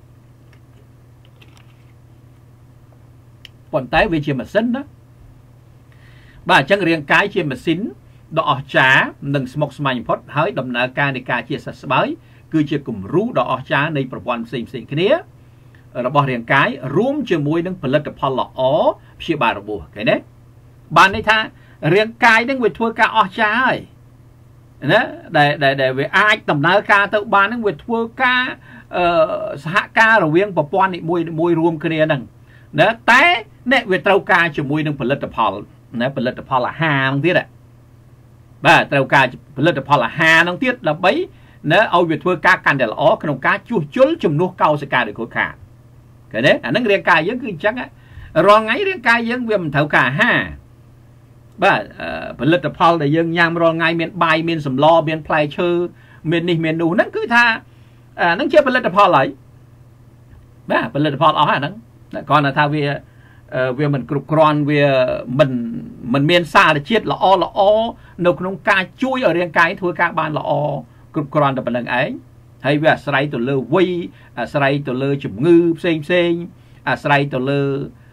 còn tái về chuyện mà xin đó bà chẳng riêng cái chuyện mà xin đỏ trá nâng smoke smile pot hỡi đầm nợ ca để ca chia sẻ bới cứ chia cùng rú đỏ tráในប្រព័ន្ធផ្សេងៗគ្នារបស់រាងកាយរួមជាមួយនឹងផលិតផលល្អព្យាបាលរបួសឃើញទេបានន័យថារាងកាយនឹងវាធ្វើការអស្ចារ្យហើយណាដែលវាអាចដំណើរការទៅបាននឹងវាធ្វើការសហការរវាងប្រព័ន្ធនីមួយរួមគ្នាហ្នឹងណាតែអ្នកវាត្រូវការជាមួយនឹងផលិតផលណាផលិតផលអាហារហ្នឹងទៀតបាទត្រូវការផលិតផលអាហារហ្នឹងទៀតដើម្បីណាឲ្យវាធ្វើការកាន់តែល្អក្នុងការជួសជុលជំនួសកោសិកាដែលខូចខាតឃើញទេអាហ្នឹងរាងកាយយើងគឺអញ្ចឹងរាល់ថ្ងៃរាងកាយយើងវាមិនត្រូវការអាហារបាទផលិតផលដែលយើងញ៉ាំរាល់ថ្ងៃមានបាយមានសម្លមានផ្លែឈើមាននេះមាននោះហ្នឹងគឺថាហ្នឹងជាផលិតផលហើយបាទផលិតផលអស់ហ្នឹងគ្រាន់តែថាវាមិនគ្រប់គ្រាន់វាមិនមានសារជាតិល្អនៅក្នុងការជួយឲ្យរាងកាយធ្វើការបានល្អគ្រប់គ្រាន់តែប៉ុណ្្នឹងឯងហើយវាអាស្រ័យទៅលើវ័យអាស្រ័យទៅលើជំងឺផ្សេងអាស្រ័យទៅលើ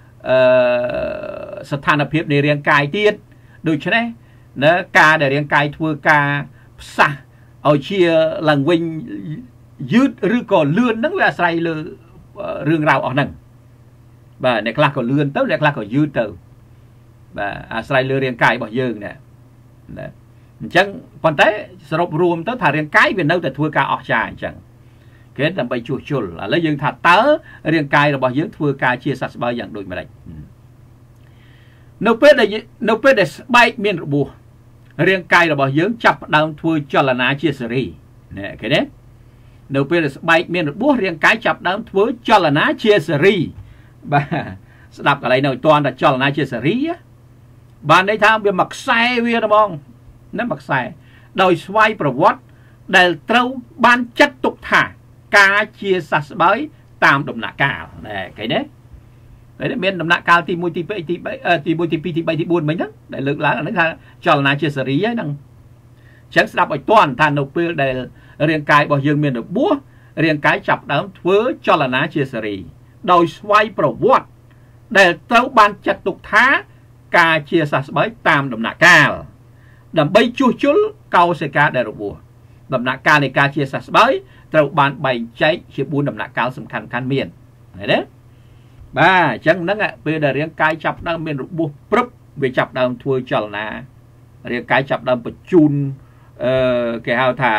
ស្ថានភាពនៃរាងកាយទៀតដូច្នេះណាការដែលរាងកាយធ្វើការផ្សះឲ្យជាឡើងវិញយឺតឬក៏លឿនហ្នឹងវាអាស្រ័យលើរឿងរ៉ាវអស់ហ្នឹងបាទអ្នកខ្លះក៏លឿនទៅអ្នកខ្លះក៏យឺតទៅបាទអាស្រ័យលើរាងកាយរបស់យើងណាអញ្ចឹងប៉ុន្តែសរុបរួមទៅថារាងកាយវានៅតែធ្វើការអស្ចារ្យអញ្ចឹងគេដើម្បីជួសជុលឥឡូវយើងថាតើរាងកាយរបស់យើងធ្វើការជាសះស្បើយយ៉ាងដូចម្ដេចនៅពេលដែលស្បែកមានរបួសរាងកាយរបស់យើងចាប់ផ្ដើមធ្វើចលនាជាសេរីណាឃើញទេនៅពេលដែលស្បែកមានរបួសរាងកាយចាប់ផ្ដើមធ្វើចលនាជាសេរីបាទស្ដាប់កន្លែងនៅតន់តែចលនាជាសេរីបានន័យថាវាមកខ្សែវាហ្មងណាមកខ្សែដោយស្វ័យប្រវត្តិដែលត្រូវបានចាត់ទុកថាការជាសះស្បើយតាមដំណាក់កាលណាឃើញទេហើយមានដំណាក់កាលទី1ទី2ទី3ទី1ទី2ទី3ទី4មិញហ្នឹងដែលលើកឡើងអាហ្នឹងថាចលនាជាសេរីហ្នឹងអញ្ចឹងស្ដាប់ឲ្យតន់ថានៅពេលដែលរាងកាយរបស់យើងមានរបួសរាងកាយចាប់ដើមធ្វើចលនាជាសេរីដោយស្វ័យប្រវត្តិដែលត្រូវបានចាត់ទុកថាការជាសះស្បើយតាមដំណាក់កាលដើម្បីជួសជុលកោសិកាដែលរបួសដំណាក់កាលនៃការជាសះស្បើយត្រូវបានបែងចែកជា4ដំណាក់កាលសំខាន់មានឃើញទេបាទអញ្ចឹងហ្នឹងពេលដែលរាងកាយចាប់ដើមមានរបួសព្រឹបវាចាប់ដើមធ្វើចលនារាងកាយចាប់ដើមបញ្ជូនគេហៅថា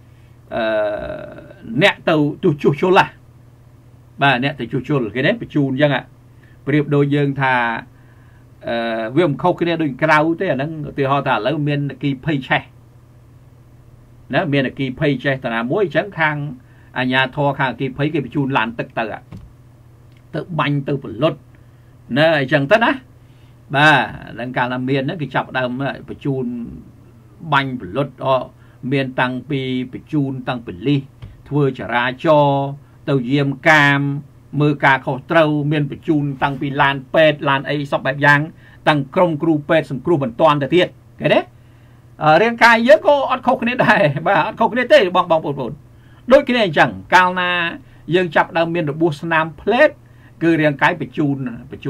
អ្នកទៅជួសជុលបាទអ្នកទៅជួសជុលគេនេះបញ្ជូនអញ្ចឹងប្រៀបដូចយើងថាវាមិនខុសគ្នាដូចក្រៅទេអាហ្នឹងឧទាហរណ៍ថាឥឡូវមានអគិភ័យឆេះណាមានអគិភ័យឆេះតាណាមួយអញ្ចឹងខាងអាជ្ញាធរខាងអគិភ័យគេបញ្ជូនឡានទឹកទៅបាញ់ទៅពលុតណាអញ្ចឹងទៅណាបាទដល់កាលណាមានហ្នឹងគេចាប់ដើមបញ្ជូនបាញ់ពលុតមានតាំងពីបញ្ជូនតាំងប៉ូលីសធ្វើចរាចរណ៍ទៅយាមកាមមើលការខុសត្រូវមានបញ្ជូនតាំងពីឡានពេទ្យឡានអីសពបែបយ៉ាងតាំងក្រុមគ្រូពេទ្យសង្គ្រោះបន្ទាន់ទៅទៀតឃើញទេរាងកាយយើងក៏អត់ខុសគ្នាដែរបាទអត់ខុសគ្នាទេបងប្អូនដូចគ្នាអញ្ចឹងកាលណាយើងចាប់ដើមមានរបួសស្នាមផ្លេតគឺរាងកាយបញ្ជូន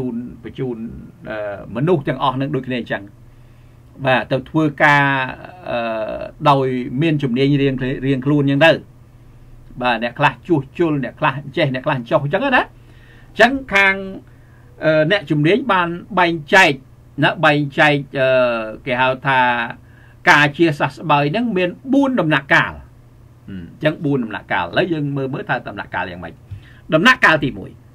មនុស្សទាំងអស់នឹងដូចគ្នាអញ្ចឹងបាទទៅធ្វើការដោយមានជំនាញរៀងខ្លួនអញ្ចឹងទៅបាទអ្នកខ្លះជួសជុលអ្នកខ្លះចេះអ្នកខ្លះចុះអញ្ចឹងណាអញ្ចឹងខាងអ្នកជំនាញបានបែងចែកណាបែងចែកគេហៅថាការជាសះស្បើយហ្នឹងមាន4ដំណាក់កាលអញ្ចឹង4ដំណាក់កាលឥឡូវយើងមើលថាដំណាក់កាលយ៉ាងម៉េចដំណាក់កាលទី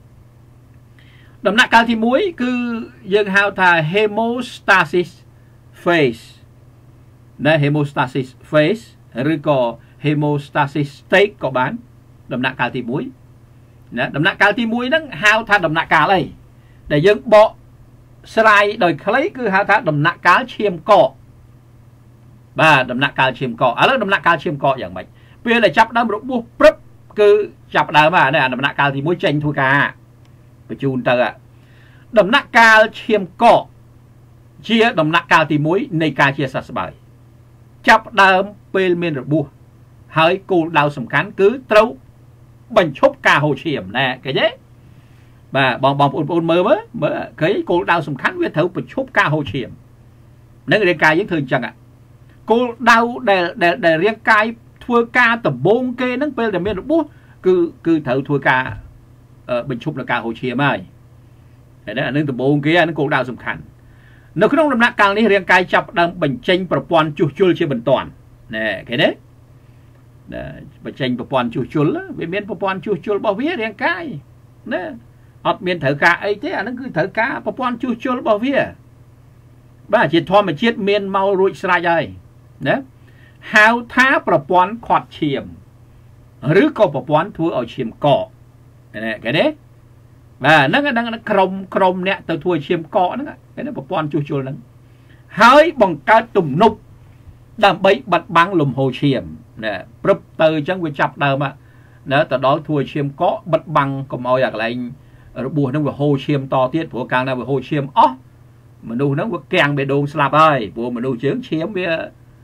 1ដំណាក់កាលទី1គឺយើងហៅថា hemostasis phase ណា hemostasis phase ឬក៏ hemostasis state ក៏បានដំណាក់កាលទី1ណាដំណាក់កាលទី1ហ្នឹងហៅថាដំណាក់កាលអីដែលយើងបកស្រាយដោយខ្លីគឺហៅថាដំណាក់កាលឈាមកកបាទដំណាក់កាលឈាមកកឥឡូវដំណាក់កាលឈាមកកយ៉ាងម៉េចពេលដែលចាប់ដើមរបួសព្រឹបគឺចាប់ដើមអាដំណាក់កាលទី1ចេញធ្វើការបញ្ជូនទៅដំណាក់កាលឈាមកកជាដំណាក់កាលទី1នៃការជាសះស្បើយចាប់ដើមពេលមានរបួសហើយគោលដៅសំខាន់គឺត្រូវបញ្ឈប់ការហូរឈាមណែឃើញទេបាទបងប្អូនមើលឃើញគោលដៅសំខាន់វាត្រូវបញ្ឈប់ការហូរឈាមនឹងរាងកាយយើងធ្វើអញ្ចឹងគោលដៅដែលរាងកាយធ្វើការដំបូងគេហ្នឹងពេលដែលមានរបួសគឺត្រូវធ្វើការបញ្ឈប់នៅការហូរឈាមហើយអានឹងដំបូងគេអានឹងគោលដៅសំខាន់នៅក្នុងដំណាក់កាលនេះរាងកាយចាប់ដើមបញ្ចេញប្រព័ន្ធជួសជុលជាបន្ទាន់ណែឃើញទេបញ្ចេញប្រព័ន្ធជួសជុលវាមានប្រព័ន្ធជួសជុលរបស់វារាងកាយណាអត់មានត្រូវការអីទេអានឹងគឺត្រូវការប្រព័ន្ធជួសជុលរបស់វាបាទជាធម្មជាតិមានមករួចស្រេចហើយណាហៅថាប្រព័ន្ធខាត់ឈាមឬក៏ប្រព័ន្ធធ្វើឲ្យឈាមកកណាឃើញទេបាទហ្នឹងក្រុមអ្នកទៅធ្វើឈាមកកហ្នឹងឃើញទេប្រព័ន្ធជួសជុលហ្នឹងហើយបង្កើតទំនប់ដើម្បីបិទបាំងលំហូរឈាមណាព្រឹបទៅអញ្ចឹងវាចាប់ដើមណាទៅដល់ធ្វើឈាមកកបិទបាំងកុំឲ្យអាកន្លែងរបួសហ្នឹងវាហូរឈាមតទៀតព្រោះកាលណាវាហូរឈាមអស់មនុស្សហ្នឹងវាកាំងបេះដូងស្លាប់ហើយព្រោះមនុស្សជើងឈាមវា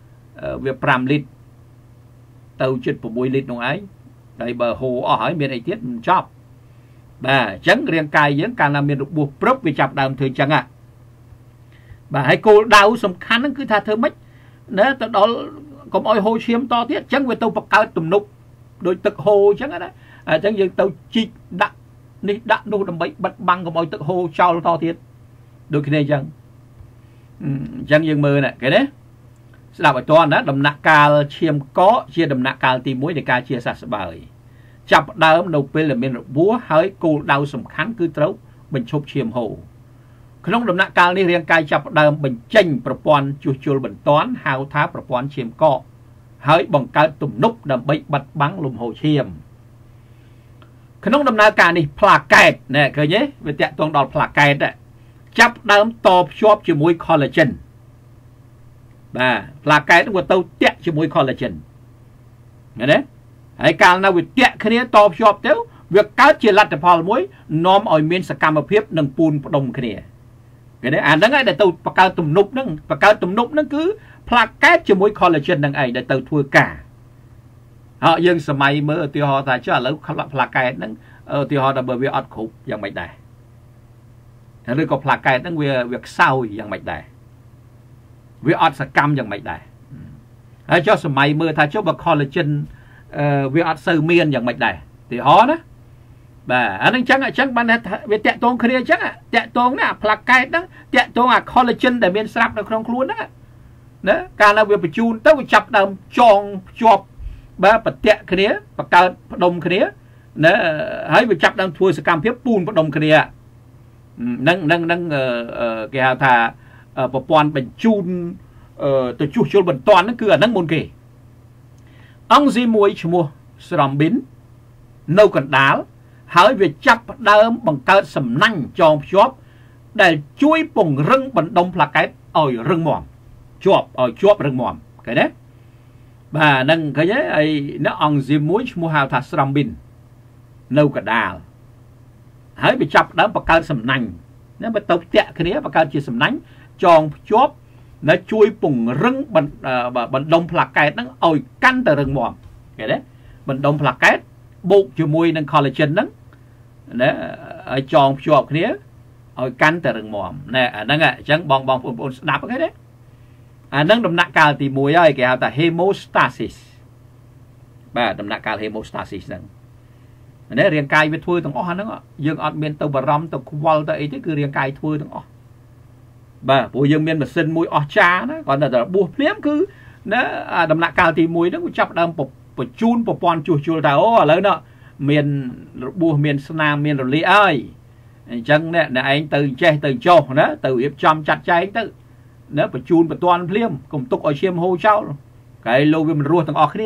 5លីត្រទៅជិត6លីត្រនោះឯងតែបើហូរអស់ហើយមានអីទៀតមិនចប់បាទអញ្ចឹងរាងកាយយើងកាលណាមានរបួសព្រឹបវាចាប់ដើមធ្វើអញ្ចឹងបាទហើយគោលដៅសំខាន់ហ្នឹងគឺថាធ្វើម៉េចណាទៅដល់កុំឲ្យហូរឈាមតទៀតអញ្ចឹងវាទៅបង្កើតទំនប់ដូចទឹកហូរអញ្ចឹងណាអញ្ចឹងយើងទៅជីកដាក់នេះដាក់នោះដើម្បីបិទបាំងកុំឲ្យទឹកហូរចោលតទៀតដូចគ្នាអញ្ចឹងយើងមើលណាឃើញទេស្ដាប់ឲ្យតណាដំណាក់កាលឈាមកកជាដំណាក់កាលទី1នៃការជាសះស្បើយចាប់ដើមនៅពេលដែលមានរបួសហើយគោលដៅសំខាន់គឺត្រូវបញ្ឈប់ឈាមហូរក្នុងដំណាក់កាលនេះរាងកាយចាប់ដើមបញ្ចេញប្រព័ន្ធជួសជុលបន្ទាន់ហៅថាប្រព័ន្ធឈាមកកហើយបង្កើតទំនប់ដើម្បីបិទបាំងលំហូរឈាមក្នុងដំណើរការនេះផ្លាកែតណែឃើញទេវាតាក់ទងដល់ផ្លាកែតចាប់ដើមតភ្ជាប់ជាមួយ collagen បាទផ្លាកែតវាទៅតាក់ជាមួយ collagen ឃើញទេហើយកាលណាវាតាក់គ្នាតភ្ជាប់ទៅវាកើតជាលទ្ធផលមួយនាំឲ្យមានសកម្មភាពនិងពូនផ្ដុំគ្នាឃើញទេអាហ្នឹងឯងដែលទៅបង្កើតទំនប់ហ្នឹងគឺផ្លាកែតជាមួយ collagen ហ្នឹងឯងដែលទៅធ្វើការហើយយើងសម័យមើលឧទាហរណ៍ថាចុះឥឡូវផ្លាកែតហ្នឹងឧទាហរណ៍ថាបើវាអត់គ្រប់យ៉ាងម៉េចដែរឬក៏ផ្លាកែតហ្នឹងវាខ្សោយយ៉ាងម៉េចដែរវាអត់សកម្មយ៉ាងម៉េចដែរហើយចុះសម័យមើលថាចុះបើ collagen វាអត់សូវមានយ៉ាងម៉េចដែរឧទាហរណ៍ណាបាទអានឹងអញ្ចឹងបានថាវាតាក់ទងគ្នាអញ្ចឹងតាក់ទងណាផ្លាកែតហ្នឹងតាក់ទងអា collagen ដែលមានស្រាប់នៅក្នុងខ្លួនហ្នឹងណាកាលណាវាបញ្ជូនទៅវាចាប់ដើមចងភ្ជាប់បាទប្រតិគ្នាបង្កើតផ្ដុំគ្នាណាហើយវាចាប់ដើមធ្វើសកម្មភាពពូនផ្ដុំគ្នានឹងគេហៅថាប្រព័ន្ធបញ្ជូនទៅជួសជុលបន្ទាន់ហ្នឹងគឺអាហ្នឹងមុនគេអង់ស៊ីមមួយឈ្មោះ Thrombin នៅកណ្ដាលហើយវាចាប់ផ្ដើមបង្កើតសំណាញ់ចងភ្ជាប់ដែលជួយពង្រឹងបណ្ដុំផ្លាកែតឲ្យរឹងមាំជាប់រឹងមាំឃើញទេបាទហ្នឹងឃើញទេហើយនៅអង់ស៊ីមមួយឈ្មោះហៅថា Thrombin នៅកណ្ដាលហើយវាចាប់ដើមបង្កើតសំណាញ់ណាបើទៅតាក់គ្នាបង្កើតជាសំណាញ់ចងភ្ជាប់នៅជួយពង្រឹងបណ្ដុំផ្លាកែតហ្នឹងឲ្យកាន់តែរឹងមាំឃើញទេបណ្ដុំផ្លាកែតបូកជាមួយនឹង collagen ហ្នឹងណាឲ្យចងភ្ជាប់គ្នាឲ្យកាន់តែរឹងមាំណែអាហ្នឹងអញ្ចឹងបងប្អូនស្ដាប់ឃើញទេអាហ្នឹងដំណាក់កាលទី1ហើយគេហៅថា hemostasis បាទដំណាក់កាល hemostasis ហ្នឹងនេះរាងកាយវាធ្វើទាំងអស់ហ្នឹងយើងអត់មានទៅបារម្ភទៅខ្វល់ទៅអីទេគឺរាងកាយធ្វើទាំងអស់បាទព្រោះយើងមានម៉ាស៊ីនមួយអស្ចារ្យណាគាត់តែរបួសភ្លាមគឺណាដំណាក់កាលទី1ហ្នឹងវាចាប់ដើមបញ្ជូនប្រព័ន្ធជួសជុលថាអូឥឡូវនោះមានរបួសមានស្នាមមានរលាកហើយអញ្ចឹងអ្នកឯងទៅចេះទៅចុះណាទៅរៀបចំចាត់ចែងទៅណាបញ្ជូនបន្ទាន់ភ្លាមកុំទុកឲ្យឈាមហូរចោលកែលោកវាមិនរស់ទាំងអស់គ្នា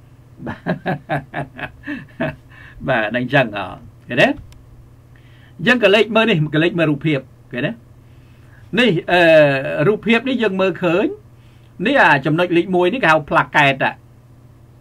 បាទអញ្ចឹងឃើញទេយើងក៏លេខមើលនេះក៏លេខមើលរូបភាពឃើញទេនេះរូបភាពនេះយើងមើលឃើញនេះចំណុចលេខ1នេះគេហៅផ្លាកែត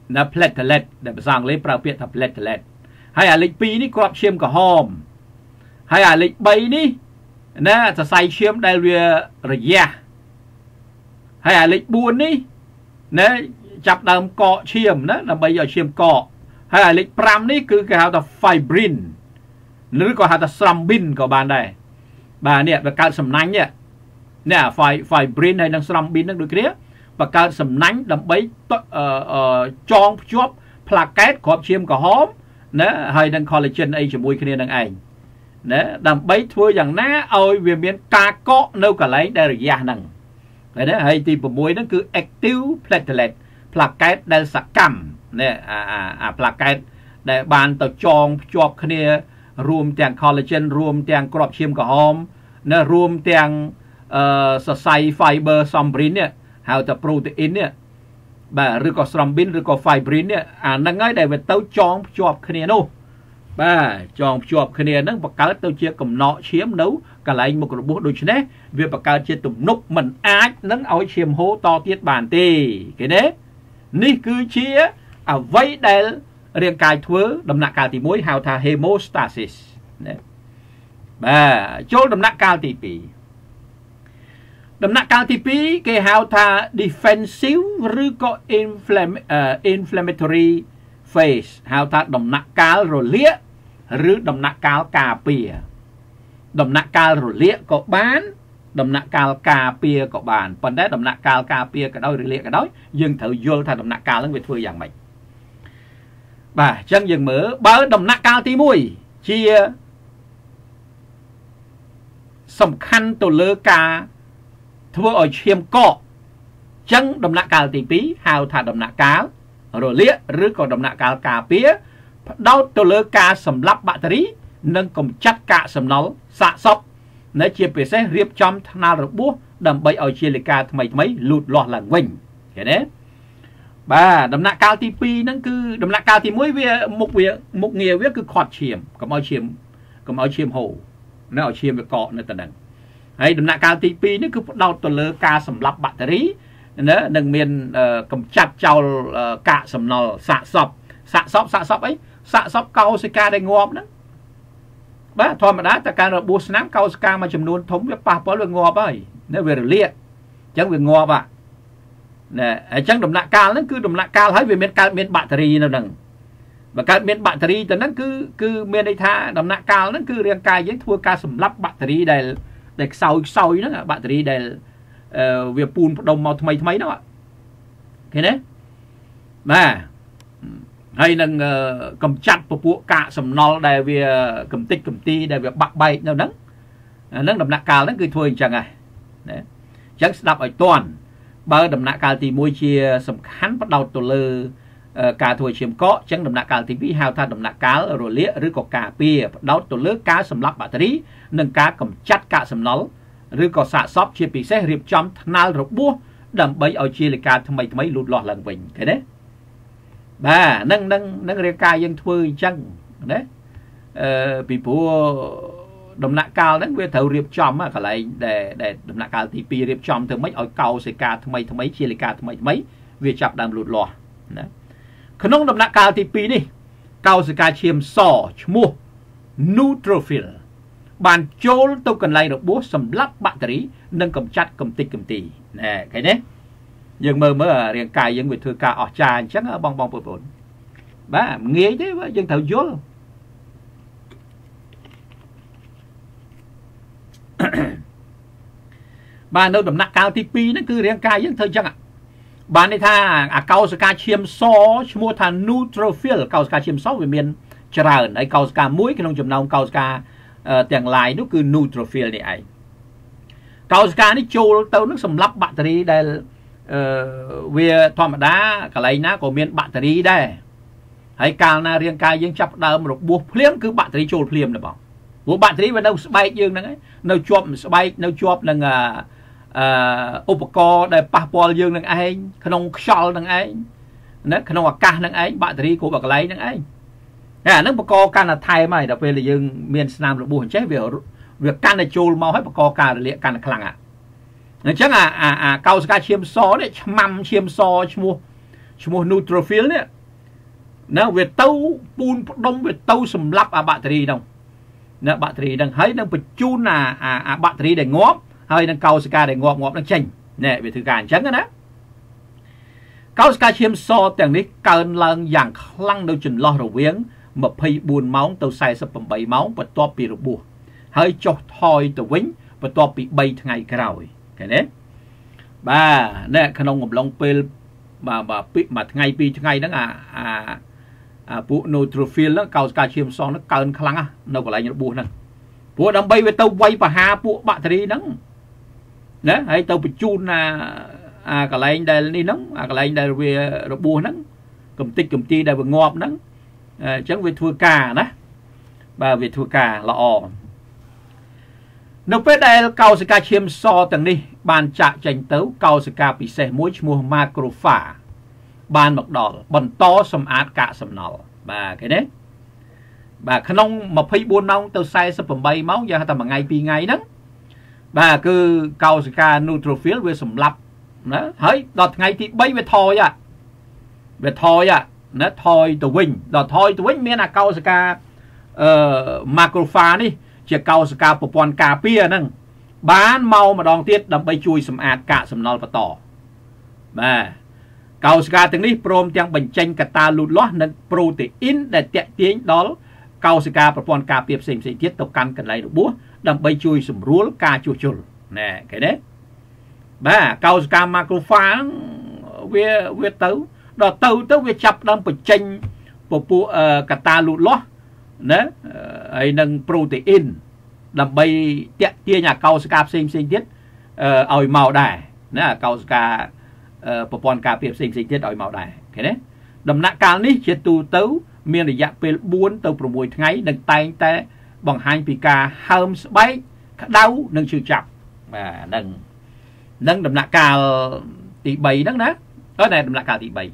là platelet để sang lấy prao biệt thập platelet hay à lịch pi ní crop chiêm cả hòm hay à lịch bay ní nèจะใส่chiêmได้เรือระยะhay à lịch buồn ní nèจับดามเกาะchiêm nè là bây giờ chiêmเกาะhay à lịch pram níคือcái hào ta fibrin หรือก็หาแต่ซัมบินก็บานได้บานเนี่ยประกาศสำนักเนี่ยไฟบรินให้นังซัมบินนั่งดูกันเนี่ยประกาศสำนักดำไปจองจบพลาเกตขอบเชียมกับหอมนะให้นังคอลลาเจนไอจมูกกันเนี่ยนังไอนะดำไปทั่วอย่างนั้นเอาเวียนเวียนกาเกาะเนื้อกันเลยได้ระยะนั่งนะให้ตีประมวยนั่นคือ active platelet พลาเกตได้สักกรรมเนี่ยพลาเกตได้บานต่อจองจบกันเนี่ยรวมแต่งคอลลาเจนรวมแต่งกรอบเชียมกับหอมนะรวมแต่งสไซไฟเบอร์ซัมบรินเนี่ยหาแต่โปรตีนเนี่ยแบบหรือก็ซัมบินหรือก็ไฟบรินเนี่ยนั่งง่ายได้เป็นเต้าจองจอบคะแนนโน่บ้าจองจอบคะแนนนั่งประกาศเต้าเชี่ยกับเนาะเชี่ยมนู้กับไหลmộtระบบโดยเฉพาะเวียประกาศเชี่ยตุ่มนกมันอาจนั่งเอาเชี่ยมโฮต่อเทียบานตีกันเนี่ยนี่คือเชี่ยไว้ได้เรียงกายทั่วดำหนักการตีมวยหาวทาเฮโมสตาซิสเนี่ยบ่โจดำหนักการตีปีดำหนักการตีปีเกี่ยวหาวทา defensive หรือก็ inflammatory phase หาวทาดำหนักการโรเลียหรือดำหนักการกาเปียดำหนักการโรเลียก็บ้านดำหนักการกาเปียก็บ้านปัจจัยดำหนักการกาเปียก็ได้โรเลียก็ได้ยังถือโยลทาดำหนักการเรื่องไปทั่วอย่างไรบ่จังยังเหมือบ่ดำหนักการตีมวยเชียสำคัญตัวเลือกาทั่วเชียมเกาะจังดำหนักการตีปีหาวถาดำหนักการโรเลียหรือก็ดำหนักการกาเปียดาวตัวเลือกาสำหรับแบตเตอรี่นั่งกำจัดกะสำนอสะสมในเชียเปเซ่เรียบจำธนาระบุดำใบเอาเชียลิกาทำไมหลุดหลอดหลังวิ่งเห็นไหมบ่ดำหนักการตีปีนั่นคือดำหนักการตีมวยเวียมุกเงียเวียคือขอดเชียมกับเอาเชียมโหนั่นเอาเชียมไปเกาะในตะนั้นไอ้ดำหนักการตีปีนี่คือดาวตัวเลือกาสำหรับแบตเตอรี่นะหนึ่งเมียนกำจัดเจ้ากะสำนอสะสมไอ้สะสมเกาสิกาได้งอมนั้นบ้าธรรมดาแต่การระบุสนามเกาสิกามาจำนวนถมเวียป่าเพราะเรื่องงอไปเนี่ยเวรเลียจังเวียงอป่ะเนี่ยไอ้จังดำหนักการนั่นคือดำหนักการให้เวียนการเมียนแบตเตอรี่นั่นนึงแบบการเมียนแบตเตอรี่แต่นั่นคือเมียนในท่าดำหนักการนั่นคือเรียงกายยังทัวการสำรับแบตเตอรี่ได้เด็กเศร้านั่นแบตเตอรี่ได้เวียปูนดมเอาทำไมนั่นอ่ะเห็นไหมมาให้นั่งกำจัดพวกกะสำนอได้เวียกำติกำตีได้เวียบักใบนั่งดำหนักการนั่นคือทัวจังไงเนี่ยจังสลับไอ้ต้นบางดำหนักการตีมวยเชียสำคัญประดาวตัวเลยการทัวเชียมเกาะจังดำหนักการตีวิหาวท่าดำหนักการโรเลียหรือก็กาเปียดาวตัวเลือกการสำหรับแบตเตอรี่นั่งการกำจัดกะสำนอหรือก็สะสมเชียปีเซ่เรียบจำธนาระบุดำใบเอาเชียลิกาทำไมหลุดหลอดหลังวิ่งเห็นไหมบ้านั่งเรียกกายยังทัวจังเนี่ยปีผัวดำหนักการนั้นเวทเรียบจำอะอะไรแต่ดำหนักการที่ปีเรียบจำถึงไม่เอาเกาใส่กาทำไมเชียลิกาทำไมเวียจับดำหลุดหลอดนะขนมดำหนักการที่ปีนี่เกาใส่กาเชียมซอชมูนูโตรฟิลบานโจลตัวกันไล่ระบุสำลับแบตเตอรี่นั่งกำจัดกำตีนะใครเนี่ยยังเมื่อเรียงกายยังเวทกาออกจานชักบองปนบ้าเงี้ยใช่ไหมยังเท่าโยลบ้านเราดำหนักการที่ปีนั่นคือเรียงกายยังเท่าจังอ่ะบ้านในท่าเกาสกาเชียมซอชมูทานูโตรฟิลเกาสกาเชียมซอเวียนจราไอเกาสกามุ้ยขนมจำนำเกาสกาแต่งลายนั่นคือนูโตรฟิลนี่ไอเกาสกานี่โจลเต้านึกสำรับแบตเตอรี่ได้เวียธรรมดาอะไรนะก็มีแบตเตอรี่ได้ให้การนาเรียงกายยังจับดาวมันบวกเพลียมคือแบตเตอรี่โจลเพลียมนะบอกบวกแบตเตอรี่มันเอาสบายยืงนั่งไงเอาจวบสบายเอาจวบนั่งอุปกรณ์ได้ปะปอลยืงนั่งไอ้ขนมชอลนั่งไอ้นั่นขนมอากาศนั่งไอ้แบตเตอรี่กูบอกอะไรนั่งไอ้นั่นอุปกรณ์การไทยไม่แต่เป็นเลยยังมีสนามระบุใช้เวียการในโจลมาให้อุปกรณ์การเรียกการคลังอ่ะนั่นจังเกาสกาเชียมซอเนี่ยมัมเชียมซอชมูนูโตรฟิลเนี่ย nó về tâu pun đông về tâu sầm lấp battery đâu nó battery đang thấy đang bật chun battery để ngóp hơi đang cầu ska để ngóp đang chênh nè về thứ cản trắng đó cầu ska chiêm so tiếng ní cơn lần dạng khăng đâu chừng lo rồi viếng mà phay buồn máu tàu xài sập bầm bầy máu và to bị rồi bùa hơi cho thôi tàu vĩnh và to bị bay ngày rồi cái đấy ba nè khăn ông ngọc long pel mà ngày pi ngày đó bộ neutrophil đó cầu calcium son nó cơn khăng á đâu có lại như bùa nè bộ đâm bay về tàu quay và hà bộ battery nắng nè hay tàu bị chun cái lại đây đi nắng cái lại đây về rồi bùa nắng cầm ti đây vừa ngọt nắng chẳng về thua cà đó và về thua cà là nó phải đây cầu ska chiêm so từng đi bàn chạ tranh tấu cầu ska bị xe mũi mua macropha bàn mặc đỏ bần to sầm át cả sầm nọ và cái đấy và khăn ông mà phay buôn nông tao sai sập bay máu giờ ta mà ngày pi ngày đó và cứ cầu ska neutrophil về sầm lập đó thấy đọt ngày thì bay về thôi nó thôi tụ vinh đọt thôi tụ vinh miền là cầu ska macropha đi chỉ cầu ska popon cà pia nâng bán mau mà đòn tiết đâm bay chui sầm ạt cả sầm nol và tỏ mà cầu ska từng đi prom tiếng bệnh tranh cả ta lụt lót nâng protein để tẹt tiếng đó cầu ska popon cà pia xem tiết tục căn cần lại được búa đâm bay chui sầm rúa ca chua chul nè cái đấy ba cầu ska macropha về tấu đó tấu về chập đâm bệnh tranh cả ta lụt lót nè ấy nâng protein làm bay tiện tia nhà cầu ska xem tiết ỏi màu đài nè cầu ska popon cà phê xem tiết ỏi màu đài cái đấy đầm nạ cao ní chỉ tu tấu miền để dạp về 4 tới 6 ngày đừng tay té bằng 2 pk hâm bay đau nâng chịu chập và nâng đầm nạ cao tỷ 7 đó nè ở này đầm nạ cao tỷ 7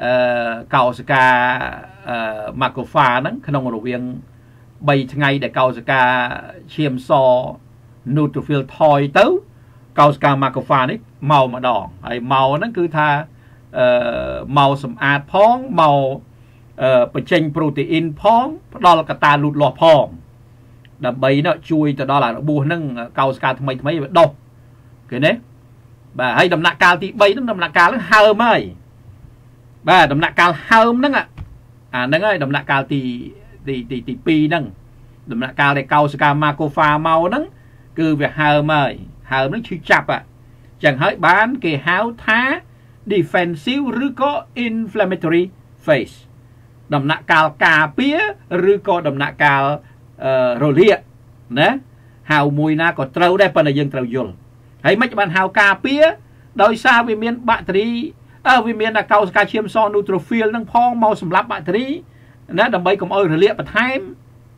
cầu ska macropha nắng khăn ông rồi viên 7 ngày để cầu ska chiêm so neutrophil thôi tấu cầu ska macropha đấy màu mà đỏ hay màu nó cứ tha màu sầm ạt phong màu bật tranh protein phong đó là cả ta lụt lọt phong đầm bay nó chui từ đó là bùa nâng cầu ska thay mấy đâu cái đấy và hay đầm nạ cao thì bay đầm nạ cao nó hơ mới ba đầm nạ cao hơm nâng nâng ơi đầm nạ cao thì pi nâng đầm nạ cao để cầu ska macropha màu nâng cứ việc hơm ơi hơm nó chịu chập chẳng hỏi bán cái háo thá defensive rư có inflammatory phase đầm nạ cao cà pía rư có đầm nạ cao rồi liệt nè hào mùi na có trâu đây phần là dân trâu dồn hay mấy bạn hào cà pía đôi xa vì miền battery vì miền là cầu ska chiêm so neutrophil nâng phong màu sầm lấp battery nè đầm bay cũng ơi rồi liệt bật thêm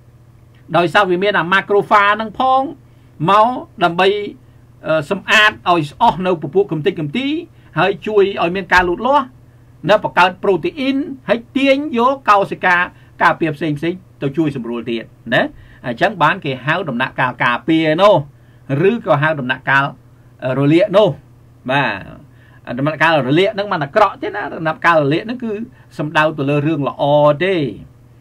đôi sao vì miền là macropha nâng phong máu đầm bay sầm ạt oi nâu phụ cầm tí hơi chui oi miền ca lụt lúa nè bọc cao protein hay tiên vô cầu ska cà phê xinh tôi chui sầm rùa tiền nè chẳng bán cái háo đầm nạ cao cà phê nô rứ có háo đầm nạ cao rồi liệt nô và đầm nạ cao rồi liệt nó mà là cọ thế đó đầm nạ cao rồi liệt nó cứ sầm đau từ lơ rương là o đi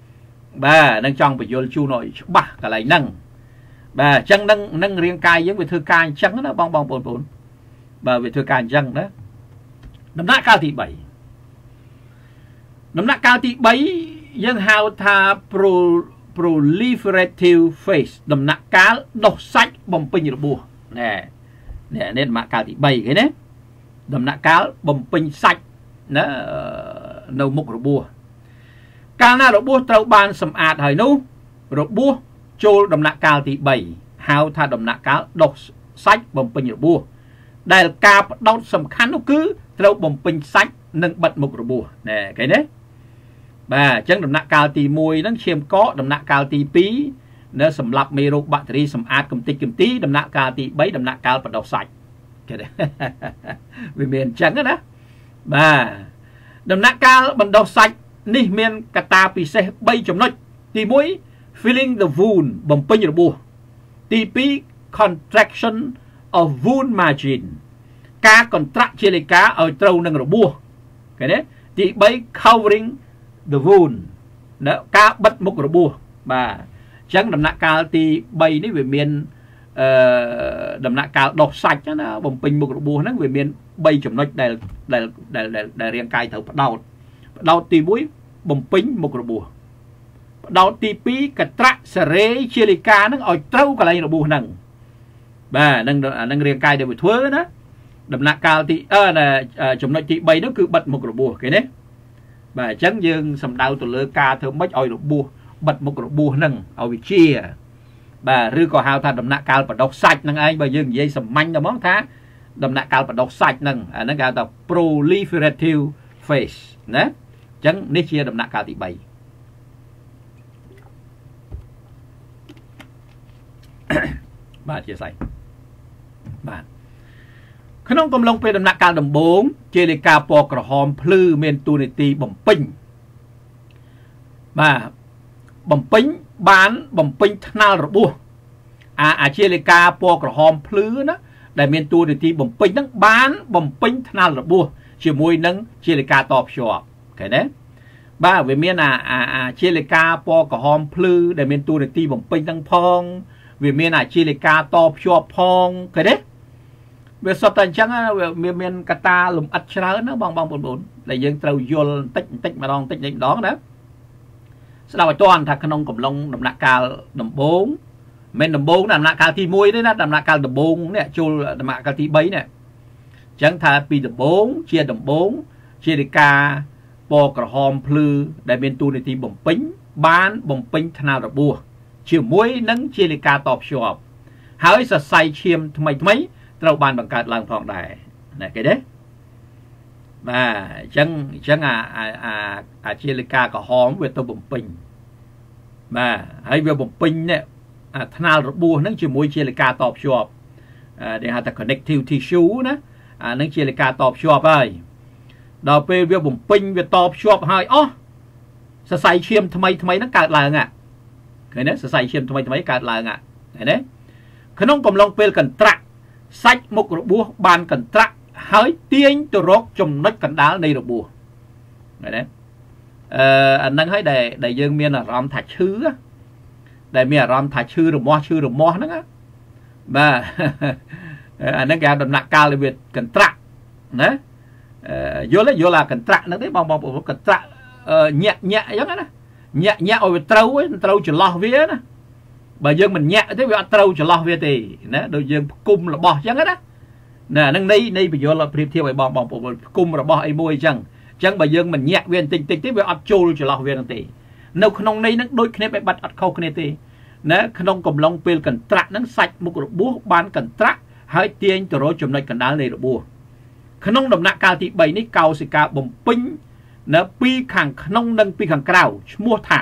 bà đang trong phải vô chu nội bà cả lại nâng bà chân nâng riêng cai giống về thư cai trắng nó bong bồn bà về thư cai trắng đó đầm nạ cao thì 7 đầm nạ cao thì 7 dân hào tha proliferative phase đầm nạ cá độc sách bầm pin rồi bùa nè nên mà cao thì 7 cái đấy đầm nạ cá bầm pin sạch nó nâu mục rồi bùa cá na rồi bùa trâu ban sầm ạt hỏi nu rồi bùa trôi đầm nạ cao thì 7 hào tha đầm nạ cá độc sách bầm pin rồi bùa đây là cá đau sầm khăn nó cứ trâu bầm pin sạch nâng bật mục rồi bùa nè cái đấy bà chẳng đầm nạ cao thì mùi nó chiêm có đầm nạ cao thì pí nó sầm lặp mê rô battery sầm ạt cầm tí đầm nạ cao thì bấy đầm nạ cao và đọc sạch cái đấy vì miền trắng đó bà đầm nạ cao bằng đọc sạch ní miền cả ta bị xe bay trong nốt thì mũi feeling the wound bằng pin rồi bùa thì pí contraction of wound margin cá contract chia lấy cá ở trâu nâng rồi bùa cái đấy thì bấy covering the wound ណាការបិទមុខរបួសបាទអញ្ចឹងដំណាក់កាលទី3នេះវាមានដំណាក់កាលដុសសាច់ណាបំពេញមុខរបួសហ្នឹងវាមាន3ចំណុចដែលរាងកាយត្រូវផ្ដោតទី1បំពេញមុខរបួសផ្ដោតទី2កត្រាក់សេរីជាលិកាហ្នឹងឲ្យត្រូវកន្លែងរបួសហ្នឹងបាទនឹងរាងកាយដែលវាធ្វើណាដំណាក់កាលទីចំណុចទី3នោះគឺបិទមុខរបួសគេណាបាទអញ្ចឹងយើងសំដៅទៅលើការធ្វើម៉េចឲ្យរបួសបិទមុខរបួសហ្នឹងឲ្យវាជាបាទឬក៏ហៅថាដំណាក់កាលបដុសសាច់ហ្នឹងឯងបើយើងនិយាយសាមញ្ញទៅហ្មងថាដំណាក់កាលបដុសសាច់ហ្នឹងអាហ្នឹងគេហៅថា proliferative phase ណាអញ្ចឹងនេះជាដំណាក់កាលទី3បាទជាស្អីបាទក្នុងកំឡុងពេលដំណាក់កាលដំបូងជាលិកាពណ៌ក្រហមភ្លឺមានតួនាទីបំពេញបាទបំពេញបានបំពេញថ្នាលរបួសអាជាលិកាពណ៌ក្រហមភ្លឺណាដែលមានតួនាទីបំពេញហ្នឹងបានបំពេញថ្នាលរបួសជាមួយនឹងជាលិកាតភ្ជាប់ឃើញទេបាទវាមានអាជាលិកាពណ៌ក្រហមភ្លឺដែលមានតួនាទីបំពេញទាំងផងវាមានអាជាលិកាតភ្ជាប់ផងឃើញទេវាសុទ្ធតែអញ្ចឹងវាមានកត្តាលំអិតច្រើនណាបងប្អូនដែលយើងត្រូវយល់បន្តិចម្ដងណាស្ដាប់ឲ្យតន់ថាក្នុងកំឡុងដំណាក់កាលដំបូងមិនដំបូងដំណាក់កាលទី1ទេណាដំណាក់កាលដំបូងនេះចូលដំណាក់កាលទី3នេះអញ្ចឹងថាពីដំបូងជាលិកាពណ៌ក្រហមភ្លឺដែលមានតួនាទីបំពេញបានបំពេញថ្នាលរបួសជាមួយនឹងជាលិកាតភ្ជាប់ហើយសរសៃឈាមថ្មីត្រូវបានបង្កើតឡើងផងដែរណាគេទេបាទអញ្ចឹងអាជាលិកាក្រហមវាទៅបំពេញបាទហើយវាបំពេញនេះអាថ្នាលរបួសហ្នឹងជាមួយជាលិកាតភ្ជាប់ដែលហៅថា connective tissue ណាអានឹងជាលិកាតភ្ជាប់ហើយដល់ពេលវាបំពេញវាតភ្ជាប់ហើយអស់សរសៃឈាមថ្មីហ្នឹងកើតឡើងឃើញទេសរសៃឈាមថ្មីកើតឡើងឃើញទេក្នុងកំឡុងពេលកន្ត្រាក់សាច់មុខរបួសបានកន្ត្រាក់ហើយទាញទៅរកចំណុចកណ្ដាលនៃរបួសឃើញទេអាហ្នឹងហើយដែលយើងមានអារម្មណ៍ថាឈឺដែលមានអារម្មណ៍ថាឈឺរមាស់ហ្នឹងបាទអាហ្នឹងគេហៅដំណាក់កាលវាកន្ត្រាក់ណាយល់អាកន្ត្រាក់ហ្នឹងទេបងប្អូនកន្ត្រាក់ញាក់អញ្ចឹងណាញាក់ឲ្យវាត្រូវចន្លោះវាណាបើយើងមិនញាក់ទេវាអត់ត្រូវចន្លោះវាទេណាដូចយើងផ្គុំរបស់អញ្ចឹងណាហ្នឹងនៃបញ្យលប្រៀបធៀបឲ្យបងប្អូនផ្គុំរបស់អីមួយអញ្ចឹងបើយើងមិនញាក់វាបន្តិចទេវាអត់ចូលចន្លោះវាហ្នឹងទេនៅក្នុងន័យហ្នឹងដូចគ្នាបែបបាត់អត់ខុសគ្នាទេណាក្នុងកំឡុងពេលកន្ត្រាក់ហ្នឹងសាច់មុខរបួសបានកន្ត្រាក់ហើយទាញទៅរកចំណុចកណ្ដាលនៃរបួសក្នុងដំណាក់កាលទី3នេះកោសិកាបំពេញនៅពីខាងក្នុងនិងពីខាងក្រៅឈ្មោះថា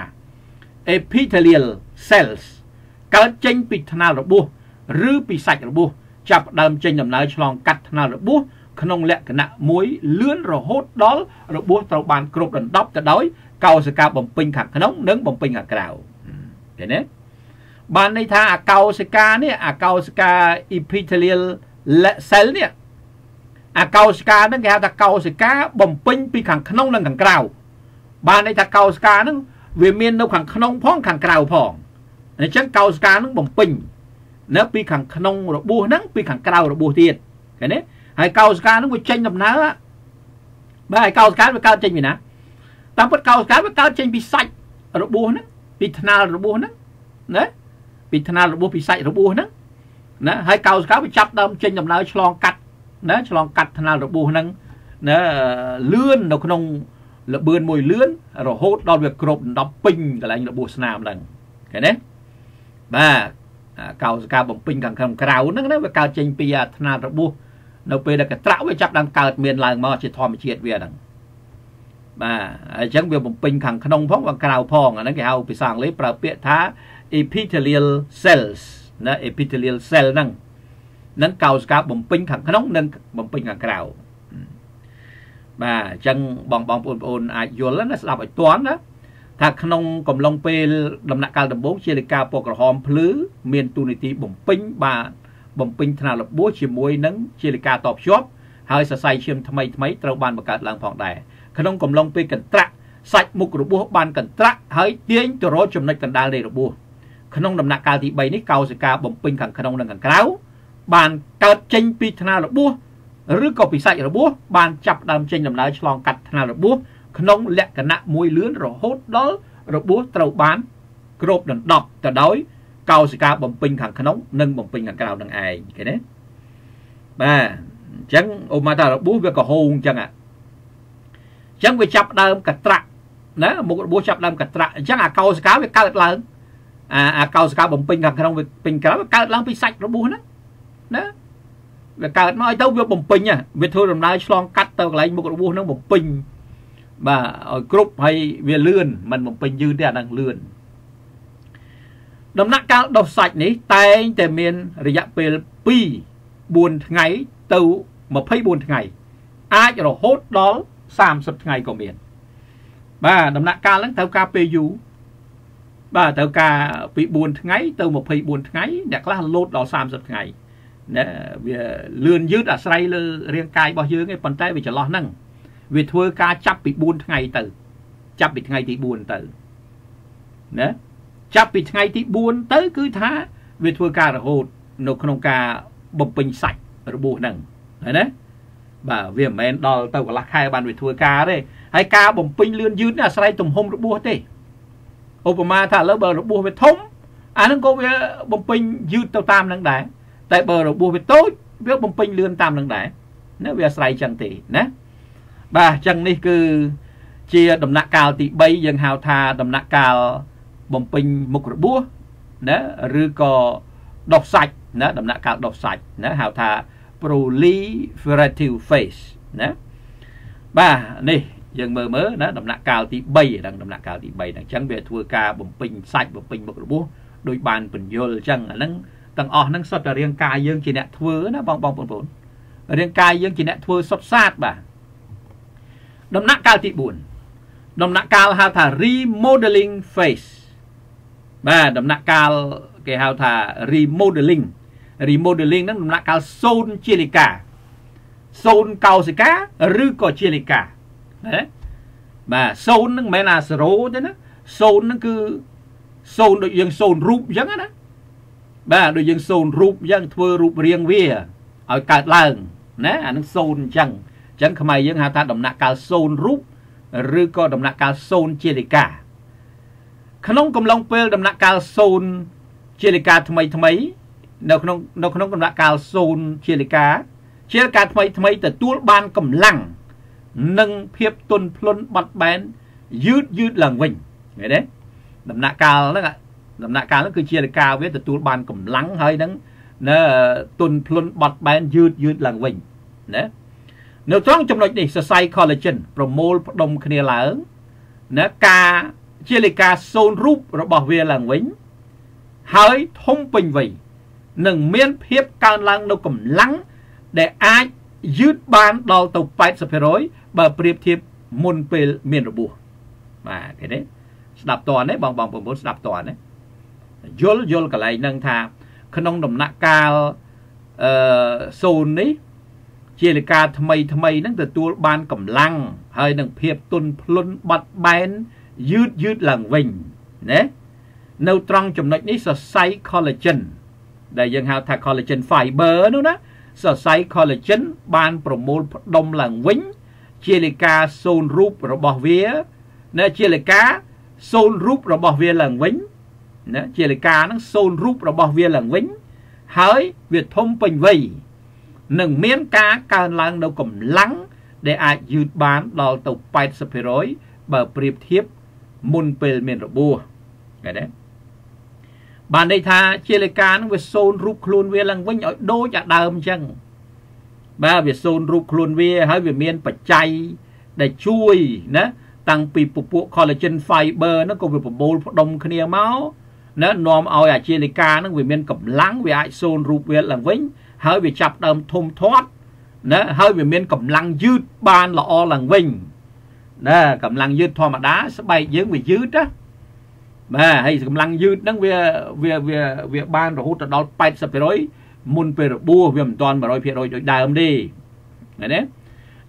epithelial cells កើតចេញពីថ្នាលរបួសឬពីសាច់របួសចាប់ដើមចេញដំណើរឆ្លងកាត់ថ្នាលរបួសក្នុងលក្ខណៈមួយលឿនរហូតដល់របួសត្រូវបានគ្របដណ្ដប់ទៅដោយកោសិកាបំពេញខាងក្នុងនិងបំពេញខាងក្រៅឃើញទេបានន័យថាអាកោសិកានេះអាកោសិកា epithelial cell នេះអាកោសិកាហ្នឹងគេហៅថាកោសិកាបំពេញពីខាងក្នុងនិងខាងក្រៅបានន័យថាកោសិកាហ្នឹងវាមាននៅខាងក្នុងផងខាងក្រៅផងអញ្ចឹងកោសិកាហ្នឹងបំពេញនៅពីខាងក្នុងរបួសហ្នឹងពីខាងក្រៅរបួសទៀតឃើញទេហើយកោសិកាហ្នឹងវាចេញដំណើរបាទហើយកោសិកាវាកើតចេញពីណាតាមពិតកោសិកាវាកើតចេញពីសាច់របួសហ្នឹងពីថ្នាលរបួសហ្នឹងណាពីថ្នាលរបួសពីសាច់របួសហ្នឹងណាហើយកោសិកាវាចាប់ដើមចេញដំណើរឆ្លងកាត់ថ្នាលរបួសហ្នឹងណាលឿននៅក្នុងលបឿនមួយលឿនរហូតដល់វាគ្របដណ្ដប់ពេញកន្លែងរបួសស្នាមហ្នឹងឃើញទេបាទកោសិកាបំពេញខាងក្រៅហ្នឹងណាវាកើតចេញពីថ្នាលរបួសនៅពេលដែលកត្រាក់វាចាប់ដើមកើតមានឡើងមកជាធម្មជាតិវាហ្នឹងបាទអញ្ចឹងវាបំពេញខាងក្នុងផងខាងក្រៅផងអាហ្នឹងគេហៅភាសាអង់គ្លេសប្រើពាក្យថា epithelial cells ណា epithelial cell ហ្នឹងកោសិកាបំពេញខាងក្នុងនិងបំពេញខាងក្រៅបាទអញ្ចឹងបងប្អូនអាចយល់ណាស្ដាប់ឲ្យទាន់ណាថាក្នុងកំឡុងពេលដំណាក់កាលដំបូងជាលិកាពណ៌ក្រហមភ្លឺមានតួនាទីបំពេញថ្នាលរបួសជាមួយនឹងជាលិកាតភ្ជាប់ហើយសរសៃឈាមថ្មីត្រូវបានបង្កើតឡើងផងដែរក្នុងកំឡុងពេលកន្ត្រាក់ sạch mục robua ban cần trắc hơi tiếng từ rồi chấm nách cần đa lệ robua không đầm nạc cao thì bảy nít cao sẽ cao bấm pin càng không đằng càng kéo bàn cắt chênh pi thana robua rứa có pi sạch robua bàn chập đầm chênh đầm lái chlong cắt thana robua không lẹ cả nạ mùi lươn rồi hốt đó robua trâu bán group đầm đọc từ đói cao sẽ cao bấm pin càng không nâng bấm pin càng cao đằng ai cái đấy bà chẳng ôm mà ta robua việc có hồn chẳng ạ chẳng về chập đầm cắt trạ nè một robua chập đầm cắt trạ chẳng à cao sẽ cao việc cao lớn cao sẽ cao bấm pin càng không việc pin cao lớn pi sạch robua đó việc cao nói tao việc bấm pin à việc thôi đầm lái chlong cắt tao lại một robua nó bấm pin bà ở group hay về lươn mình một bình dư để đang lươn đầm nát cao độc sạch ní tayแต่មានរយៈពេល2 4ថ្ងៃទៅ24ថ្ងៃអាចរហូតដល់30ថ្ងៃក៏មានបាទដំណាក់កាលហ្នឹងត្រូវការពេលយូរបាទត្រូវការពី4ថ្ងៃទៅ24ថ្ងៃអ្នកខ្លះលោតដល់30ថ្ងៃណាវាលឿនយឺតអាស្រ័យលើរាងកាយរបស់យើងឯងប៉ុន្តែវាចន្លោះហ្នឹងវាធ្វើការចាប់ពី4ថ្ងៃទៅចាប់ពីថ្ងៃទី4ទៅណាចាប់ពីថ្ងៃទី4ទៅគឺថាវាធ្វើការរហូតនៅក្នុងការបំពេញសាច់របួសហ្នឹងហើយណាបាទវាមិនមែនដល់ទៅកន្លះខែបានវាធ្វើការទេហើយការបំពេញលឿនយឺតនេះអាស្រ័យទំហំរបួសទេឧបមាថាឥឡូវបើរបួសវាធំអាហ្នឹងក៏វាបំពេញយឺតទៅតាមហ្នឹងដែរតែបើរបួសវាតូចវាបំពេញលឿនតាមហ្នឹងដែរណាវាអាស្រ័យចឹងទេណាបាទចឹងនេះគឺជាដំណាក់កាលទី3យើងហៅថាដំណាក់កាលបំពេញមុខរបួសណាឬក៏ដុសសាច់ណាដំណាក់កាលដុសសាច់ណាហៅថា proliferative phase ណាបាទនេះយើងមើលណាដំណាក់កាលទី3ដល់ដំណាក់កាលទី3ហ្នឹងអញ្ចឹងវាធ្វើការបំពេញសាច់បំពេញមុខរបួសដោយបានពន្យល់អញ្ចឹងអាហ្នឹងទាំងអស់ហ្នឹងសុទ្ធតែរាងកាយយើងជាអ្នកធ្វើណាបងប្អូនរាងកាយយើងជាអ្នកធ្វើសុទ្ធសាធបាទដំណាក់កាលទី4ដំណាក់កាលហៅថា remodeling phase បាទដំណាក់កាលគេហៅថា remodeling ហ្នឹងដំណាក់កាលសូនជាលិកាសូនកោសិកាឬក៏ជាលិកាណាបាទសូនហ្នឹងមិនមែនអា0ទេណាសូនហ្នឹងគឺសូនដូចយើងសូនរូបអញ្ចឹងណាបាទដូចយើងសូនរូបអញ្ចឹងធ្វើរូបរាងវាឲ្យកើតឡើងណាអានឹងសូនអញ្ចឹងខ្មែរយើងហៅថាដំណាក់កាលសូនរូបឬក៏ដំណាក់កាលសូនជាលិកាក្នុងកំឡុងពេលដំណាក់កាលសូនជាលិកាថ្មីនៅក្នុងដំណាក់កាលសូនជាលិកាថ្មីទទួលបានកម្លាំងនិងភាពទន់ភ្លន់បត់បែនយឺតឡើងវិញឃើញទេដំណាក់កាលហ្នឹងគឺជាលិកាវាទទួលបានកម្លាំងហើយនឹងទន់ភ្លន់បត់បែនយឺតឡើងវិញណានៅត្រង់ចំណុចនេះសរសៃ collagen ប្រមូលផ្ដុំគ្នាឡើងណាការជាលិកាសូនរូបរបស់វាឡើងវិញហើយធំពេញវ័យនឹងមានភាពកើនឡើងនៅកម្លាំងដែលអាចយឺតបានដល់ទៅ 80% បើប្រៀបធៀបមុនពេលមានរបួសបាទឃើញទេស្ដាប់តទេបងប្អូនស្ដាប់តទេយល់កន្លែងហ្នឹងថាក្នុងដំណាក់កាលសូននេះជាលិកាថ្មីហ្នឹងទទួលបានកម្លាំងហើយនឹងភាពទន់ភ្លន់បត់បែនយឺតឡើងវិញណានៅត្រង់ចំណុចនេះសរសៃ collagen ដែលយើងហៅថា collagen fiber នោះណាសរសៃ collagen បានប្រមូលផ្ដុំឡើងវិញជាលិកាសូនរូបរបស់វាណាជាលិកាសូនរូបរបស់វាឡើងវិញណាជាលិកាហ្នឹងសូនរូបរបស់វាឡើងវិញហើយវាធំពេញវ័យនឹងមានការកើនឡើងនៅកម្លាំងដែលអាចយឺតបានដល់ទៅ 80% បើប្រៀបធៀបមុនពេលមានរបួសឃើញទេបានន័យថាជាលិកានឹងវាសូនរូបខ្លួនវាឡើងវិញឲ្យដូចអាដើមអញ្ចឹងបាទវាសូនរូបខ្លួនវាហើយវាមានបច្ច័យដែលជួយណាតាំងពីពពួក collagen fiber ហ្នឹងក៏វាប្រមូលផ្ដុំគ្នាមកណានាំឲ្យអាជាលិកាហ្នឹងវាមានកម្លាំងវាអាចសូនរូបវាឡើងវិញហើយវាចាប់ដើមធំធាត់ណាហើយវាមានកម្លាំងយឺតបានល្អឡើងវិញណាកម្លាំងយឺតធម្មតាស្បែកយើងវាយឺតណាបាទហើយកម្លាំងយឺតហ្នឹងវាបានរហូតដល់ 80% មុនពេលរបួសវាមិនទាន់ 100% ដូចដើមទេឃើញទេអ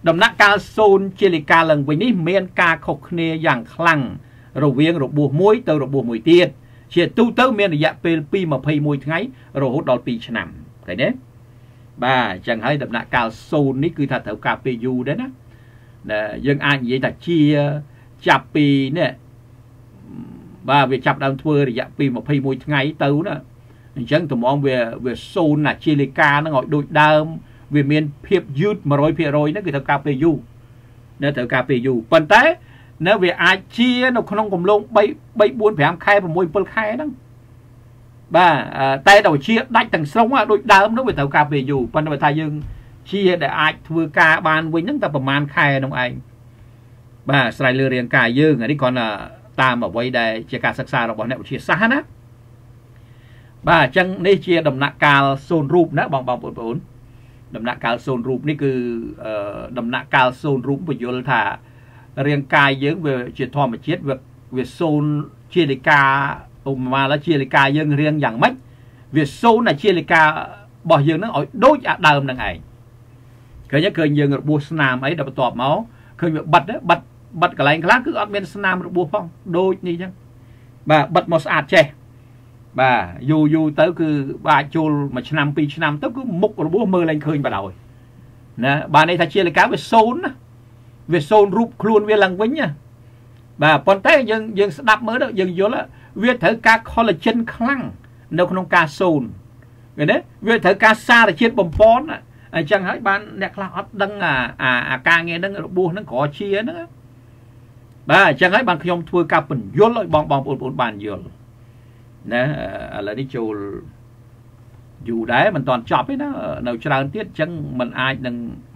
ដំណាក់កាល0ជាលិកាឡើងវិញនេះមានការខុសគ្នាយ៉ាងខ្លាំងរវាងរបួសមួយទៅរបួសមួយទៀតជាទូទៅមានរយៈពេលពី21ថ្ងៃរហូតដល់2ឆ្នាំឃើញទេបាទអញ្ចឹងហើយដំណាក់កាល0នេះគឺថាត្រូវការពេលយូរដែរណាយើងអាចនិយាយថាជាចាប់ពីនេះបាទវាចាប់ដើមធ្វើរយៈពី21ថ្ងៃទៅណាអញ្ចឹងតម្រងវា0ណាជាលិកាហ្នឹងឲ្យដូចដើមវាមានភាពយឺត 100% ហ្នឹងគឺត្រូវការពេលយូរនៅត្រូវការពេលយូរប៉ុន្តែនៅវាអាចជានៅក្នុងកំឡុង3 4 5ខែ6 7ខែហ្នឹងបាទតែដល់ជាដាច់ទាំងស្រុងដូចដើមនោះវាត្រូវការពេលយូរប៉ុន្តែបើថាយើងជាដែលអាចធ្វើការបានវិញហ្នឹងតែប្រហែលខែនោះឯងបាទស្រ័យលើរាងកាយយើងនេះគ្រាន់តែតាមអ្វីដែលជាការសិក្សារបស់អ្នកវិទ្យាសាស្ត្រណាបាទអញ្ចឹងនេះជាដំណាក់កាល0រូបណាបងប្អូនដំណាក់កាល0រូបនេះគឺដំណាក់កាល0រូបបញ្យល់ថារាងកាយយើងវាជាធម្មជាតិវា0ជាលិកាឧបមាថាជាលិកាយើងរៀងយ៉ាងម៉េចវា0តែជាលិការបស់យើងនឹងឲ្យដូចអាដើមនឹងឯងឃើញយើងរបួសស្នាមអីដល់បន្ទាប់មកឃើញវាបិទកន្លែងខ្លះគឺអត់មានស្នាមរបួសផងដូចនេះអញ្ចឹងបាទបិទមកស្អាតចេះបាទយូរទៅគឺបាទចូល1ឆ្នាំ2ឆ្នាំទៅគឺមុខរបួសមើលឡើងឃើញបណ្ដោយណាបាទនេះថាជាលិកាវា0ណាវា0រូបខ្លួនវាឡើងវិញណាបាទប៉ុន្តែយើងស្ដាប់មើលទៅយើងយល់វាត្រូវការ collagen ខ្លាំងនៅក្នុងការ0ឃើញទេវាត្រូវការសារជាតិបំពន់អញ្ចឹងហើយបានអ្នកខ្លះអត់ដឹងអាការងារហ្នឹងរបួសហ្នឹងក្រជាហ្នឹងបាទអញ្ចឹងហើយបានខ្ញុំធ្វើការបញ្យល់ឲ្យបងប្អូនបានយល់ណាឥឡូវនេះចូលយូរដែរមិនតាន់ចប់ទេណានៅច្រើនទៀតអញ្ចឹងมันអាចនឹង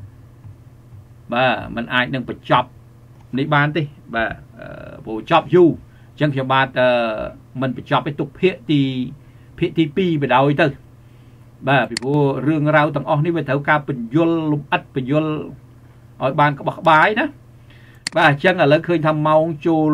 បញ្ចប់នេះបានទេបាទព្រោះចប់យូរអញ្ចឹងខ្ញុំបាទមិនបញ្ចប់ទេទុកភាគទី2បណ្ដោយទៅបាទពីព្រោះរឿងរ៉ាវទាំងអស់នេះវាត្រូវការបញ្យល់លំអិតបញ្យល់ឲ្យបានក្បោះក្បាយណាបាទអញ្ចឹងឥឡូវឃើញថាម៉ោង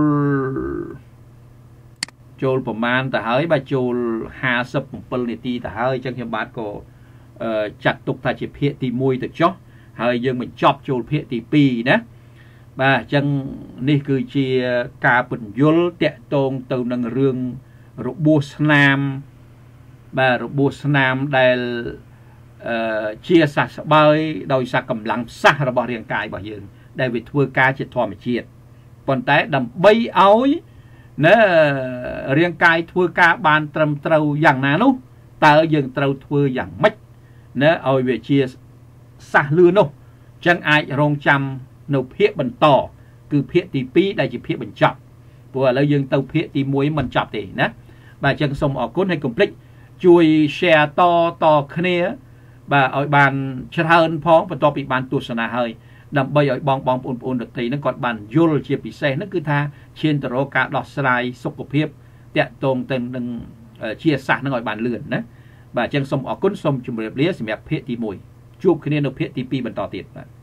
ចូលប្រមាណទៅហើយបាទចូល57នាទីទៅហើយអញ្ចឹងខ្ញុំបាទក៏ចាត់ទុកថាជាភាគទី1ទៅចុះហើយយើងបញ្ចប់ចូលភាគទី2ណាបាទអញ្ចឹងនេះគឺជាការបញ្យល់តាក់ទងទៅនឹងរឿងរបួសស្នាមបាទរបួសស្នាមដែលជាសះស្បើយដោយសារកម្លាំងផ្សះរបស់រាងកាយរបស់យើងដែលវាធ្វើការជាធម្មជាតិប៉ុន្តែដើម្បីឲ្យណារាងកាយធ្វើការបានត្រឹមត្រូវយ៉ាងណានោះតើយើងត្រូវធ្វើយ៉ាងម៉េចណាឲ្យវាជាសះលឿននោះអញ្ចឹងអាចរងចាំនៅភាគបន្តគឺភាគទី2ដែលជាភាគបញ្ចប់ព្រោះឥឡូវយើងទៅភាគទី1មិនចប់ទេណាបាទអញ្ចឹងសូមអរគុណហើយកុំភ្លេចជួយ share តគ្នាបាទឲ្យបានច្រើនផងបន្ទាប់ពីបានទស្សនាហើយដើម្បីឲ្យបងប្អូនដទៃហ្នឹងគាត់បានយល់ជាពិសេសហ្នឹងគឺថាឈានទៅរកការដោះស្រាយសុខភាពតាក់ទងទៅនឹងជាសាសហ្នឹងឲ្យបានលឿនណាបាទអញ្ចឹងសូមអរគុណសូមជម្រាបលាសម្រាប់ភាគទី1ជួបគ្នានៅភាគទី2បន្តទៀតបាទ